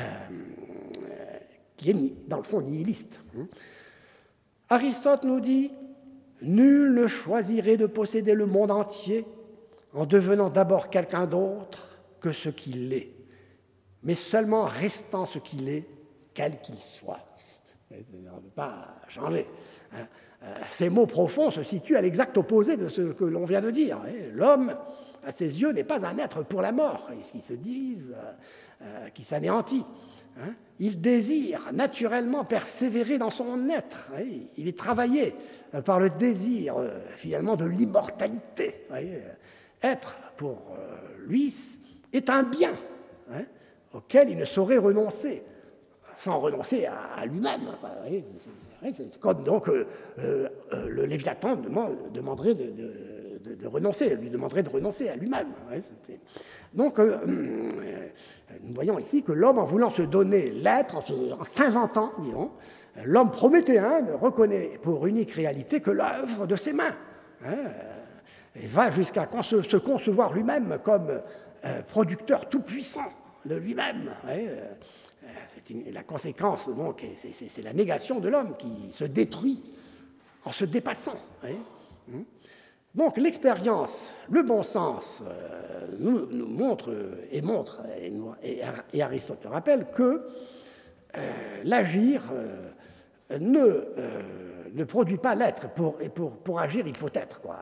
qui est, dans le fond, nihiliste. Aristote nous dit « Nul ne choisirait de posséder le monde entier en devenant d'abord quelqu'un d'autre que ce qu'il est, mais seulement restant ce qu'il est, quel qu'il soit. » On ne peut pas changer. Ces mots profonds se situent à l'exact opposé de ce que l'on vient de dire. L'homme, à ses yeux, n'est pas un être pour la mort, qui se divise, qui s'anéantit. Il désire naturellement persévérer dans son être. Il est travaillé par le désir, finalement, de l'immortalité. Être, pour lui, est un bien auquel il ne saurait renoncer, sans renoncer à, à lui-même. C'est comme donc euh, euh, le Léviathan demande, demanderait de, de, de, de renoncer, lui demanderait de renoncer à lui-même. Donc euh, nous voyons ici que l'homme, en voulant se donner l'être, en, en s'inventant, disons, l'homme prométhéen ne reconnaît pour unique réalité que l'œuvre de ses mains, hein, et va jusqu'à se, se concevoir lui-même comme euh, producteur tout-puissant de lui-même. Ouais, c'est une, la conséquence, donc, c'est, c'est, c'est la négation de l'homme qui se détruit en se dépassant. Ouais. Donc l'expérience, le bon sens, euh, nous, nous montre et montre, et, nous, et, et Aristote rappelle que euh, l'agir euh, ne, euh, ne produit pas l'être. Pour, et pour, pour agir, il faut être, quoi.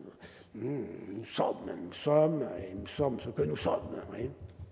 Nous sommes, nous sommes, et nous sommes ce que nous sommes. Oui.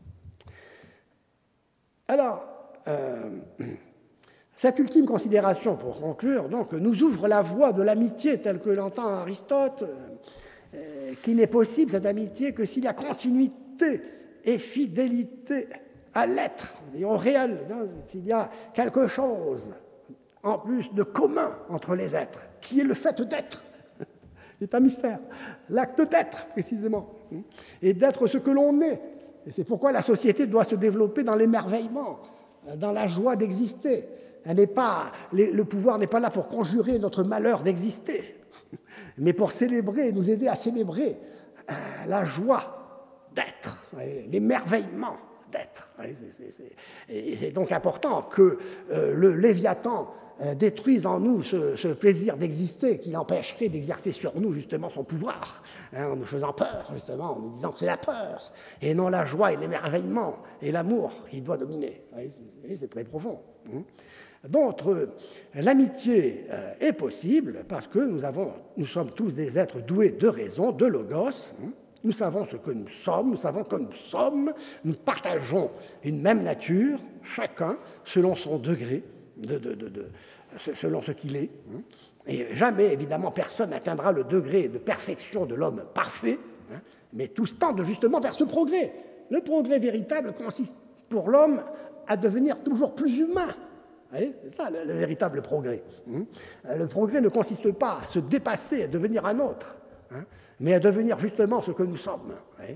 Alors, euh, cette ultime considération, pour conclure, donc, nous ouvre la voie de l'amitié telle que l'entend Aristote, euh, qui n'est possible, cette amitié, que s'il y a continuité et fidélité à l'être, au réel, s'il y a quelque chose en plus de commun entre les êtres, qui est le fait d'être. C'est un mystère. L'acte d'être, précisément, et d'être ce que l'on est. Et c'est pourquoi la société doit se développer dans l'émerveillement, dans la joie d'exister. Elle n'est pas, le pouvoir n'est pas là pour conjurer notre malheur d'exister, mais pour célébrer, nous aider à célébrer la joie d'être, l'émerveillement d'être. Et c'est donc important que le Léviathan détruise en nous ce, ce plaisir d'exister qui l'empêcherait d'exercer sur nous justement son pouvoir, hein, en nous faisant peur, justement, en nous disant que c'est la peur, et non la joie et l'émerveillement et l'amour qui doit dominer. C'est, c'est très profond. Donc, l'amitié est possible parce que nous, avons, nous sommes tous des êtres doués de raison, de logos. Nous savons ce que nous sommes, nous savons que nous sommes, nous partageons une même nature, chacun selon son degré, De, de, de, de, selon ce qu'il est. Et jamais, évidemment, personne n'atteindra le degré de perfection de l'homme parfait, hein, mais tous tendent justement vers ce progrès. Le progrès véritable consiste pour l'homme à devenir toujours plus humain. C'est ça le, le véritable progrès. Le progrès ne consiste pas à se dépasser, à devenir un autre, hein, mais à devenir justement ce que nous sommes.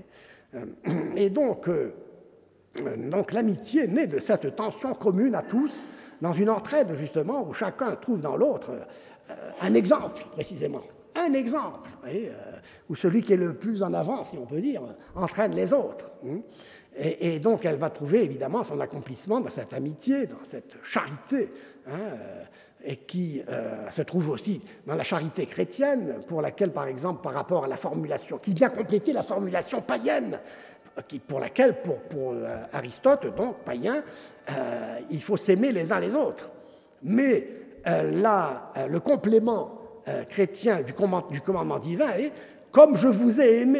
Et donc, euh, donc l'amitié naît de cette tension commune à tous, dans une entraide, justement, où chacun trouve dans l'autre euh, un exemple, précisément. Un exemple, voyez, euh, où celui qui est le plus en avant, si on peut dire, entraîne les autres. Hein. Et, et donc, elle va trouver, évidemment, son accomplissement dans cette amitié, dans cette charité, hein, euh, et qui euh, se trouve aussi dans la charité chrétienne, pour laquelle, par exemple, par rapport à la formulation, qui vient compléter la formulation païenne, qui, pour laquelle, pour, pour euh, Aristote, donc païen, euh, il faut s'aimer les uns les autres. Mais euh, là, euh, le complément euh, chrétien du, command, du commandement divin est « comme je vous ai aimé ».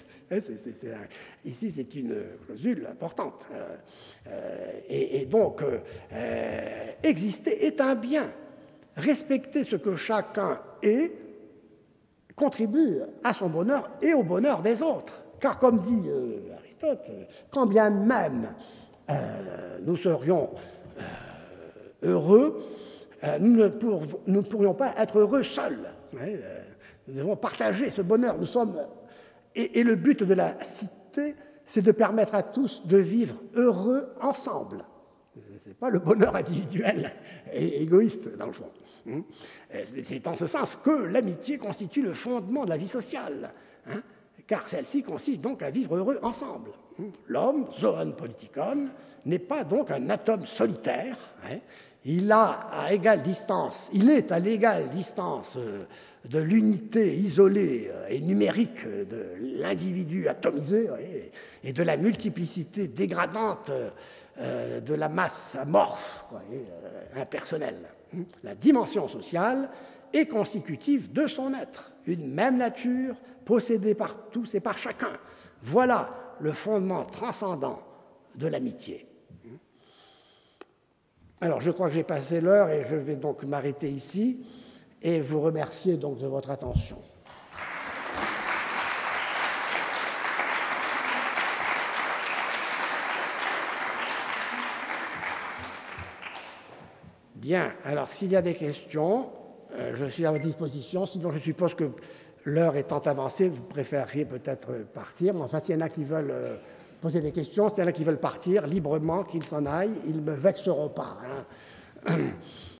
Ici, c'est une clausule importante. Euh, euh, et, et donc, euh, exister est un bien. Respecter ce que chacun est contribue à son bonheur et au bonheur des autres. Car, comme dit euh, Aristote, quand bien même euh, nous serions euh, heureux, euh, nous, ne pour, nous ne pourrions pas être heureux seuls. Hein, euh, nous devons partager ce bonheur. Nous sommes, et, et le but de la cité, c'est de permettre à tous de vivre heureux ensemble. Ce n'est pas le bonheur individuel et égoïste, dans le fond. C'est en ce sens que l'amitié constitue le fondement de la vie sociale, hein, car celle-ci consiste donc à vivre heureux ensemble. L'homme, zoon politikon, n'est pas donc un atome solitaire, hein, il a à égale distance, il est à l'égale distance de l'unité isolée et numérique de l'individu atomisé et de la multiplicité dégradante de la masse amorphe, impersonnelle. La dimension sociale est constitutive de son être, une même nature possédée par tous et par chacun. Voilà le fondement transcendant de l'amitié. Alors, je crois que j'ai passé l'heure et je vais donc m'arrêter ici et vous remercier donc de votre attention. Bien, alors s'il y a des questions, euh, je suis à votre disposition. Sinon, je suppose que l'heure étant avancée, vous préféreriez peut-être partir. Mais enfin, s'il y en a qui veulent euh, poser des questions, s'il y en a qui veulent partir librement, qu'ils s'en aillent, ils ne me vexeront pas. Hein.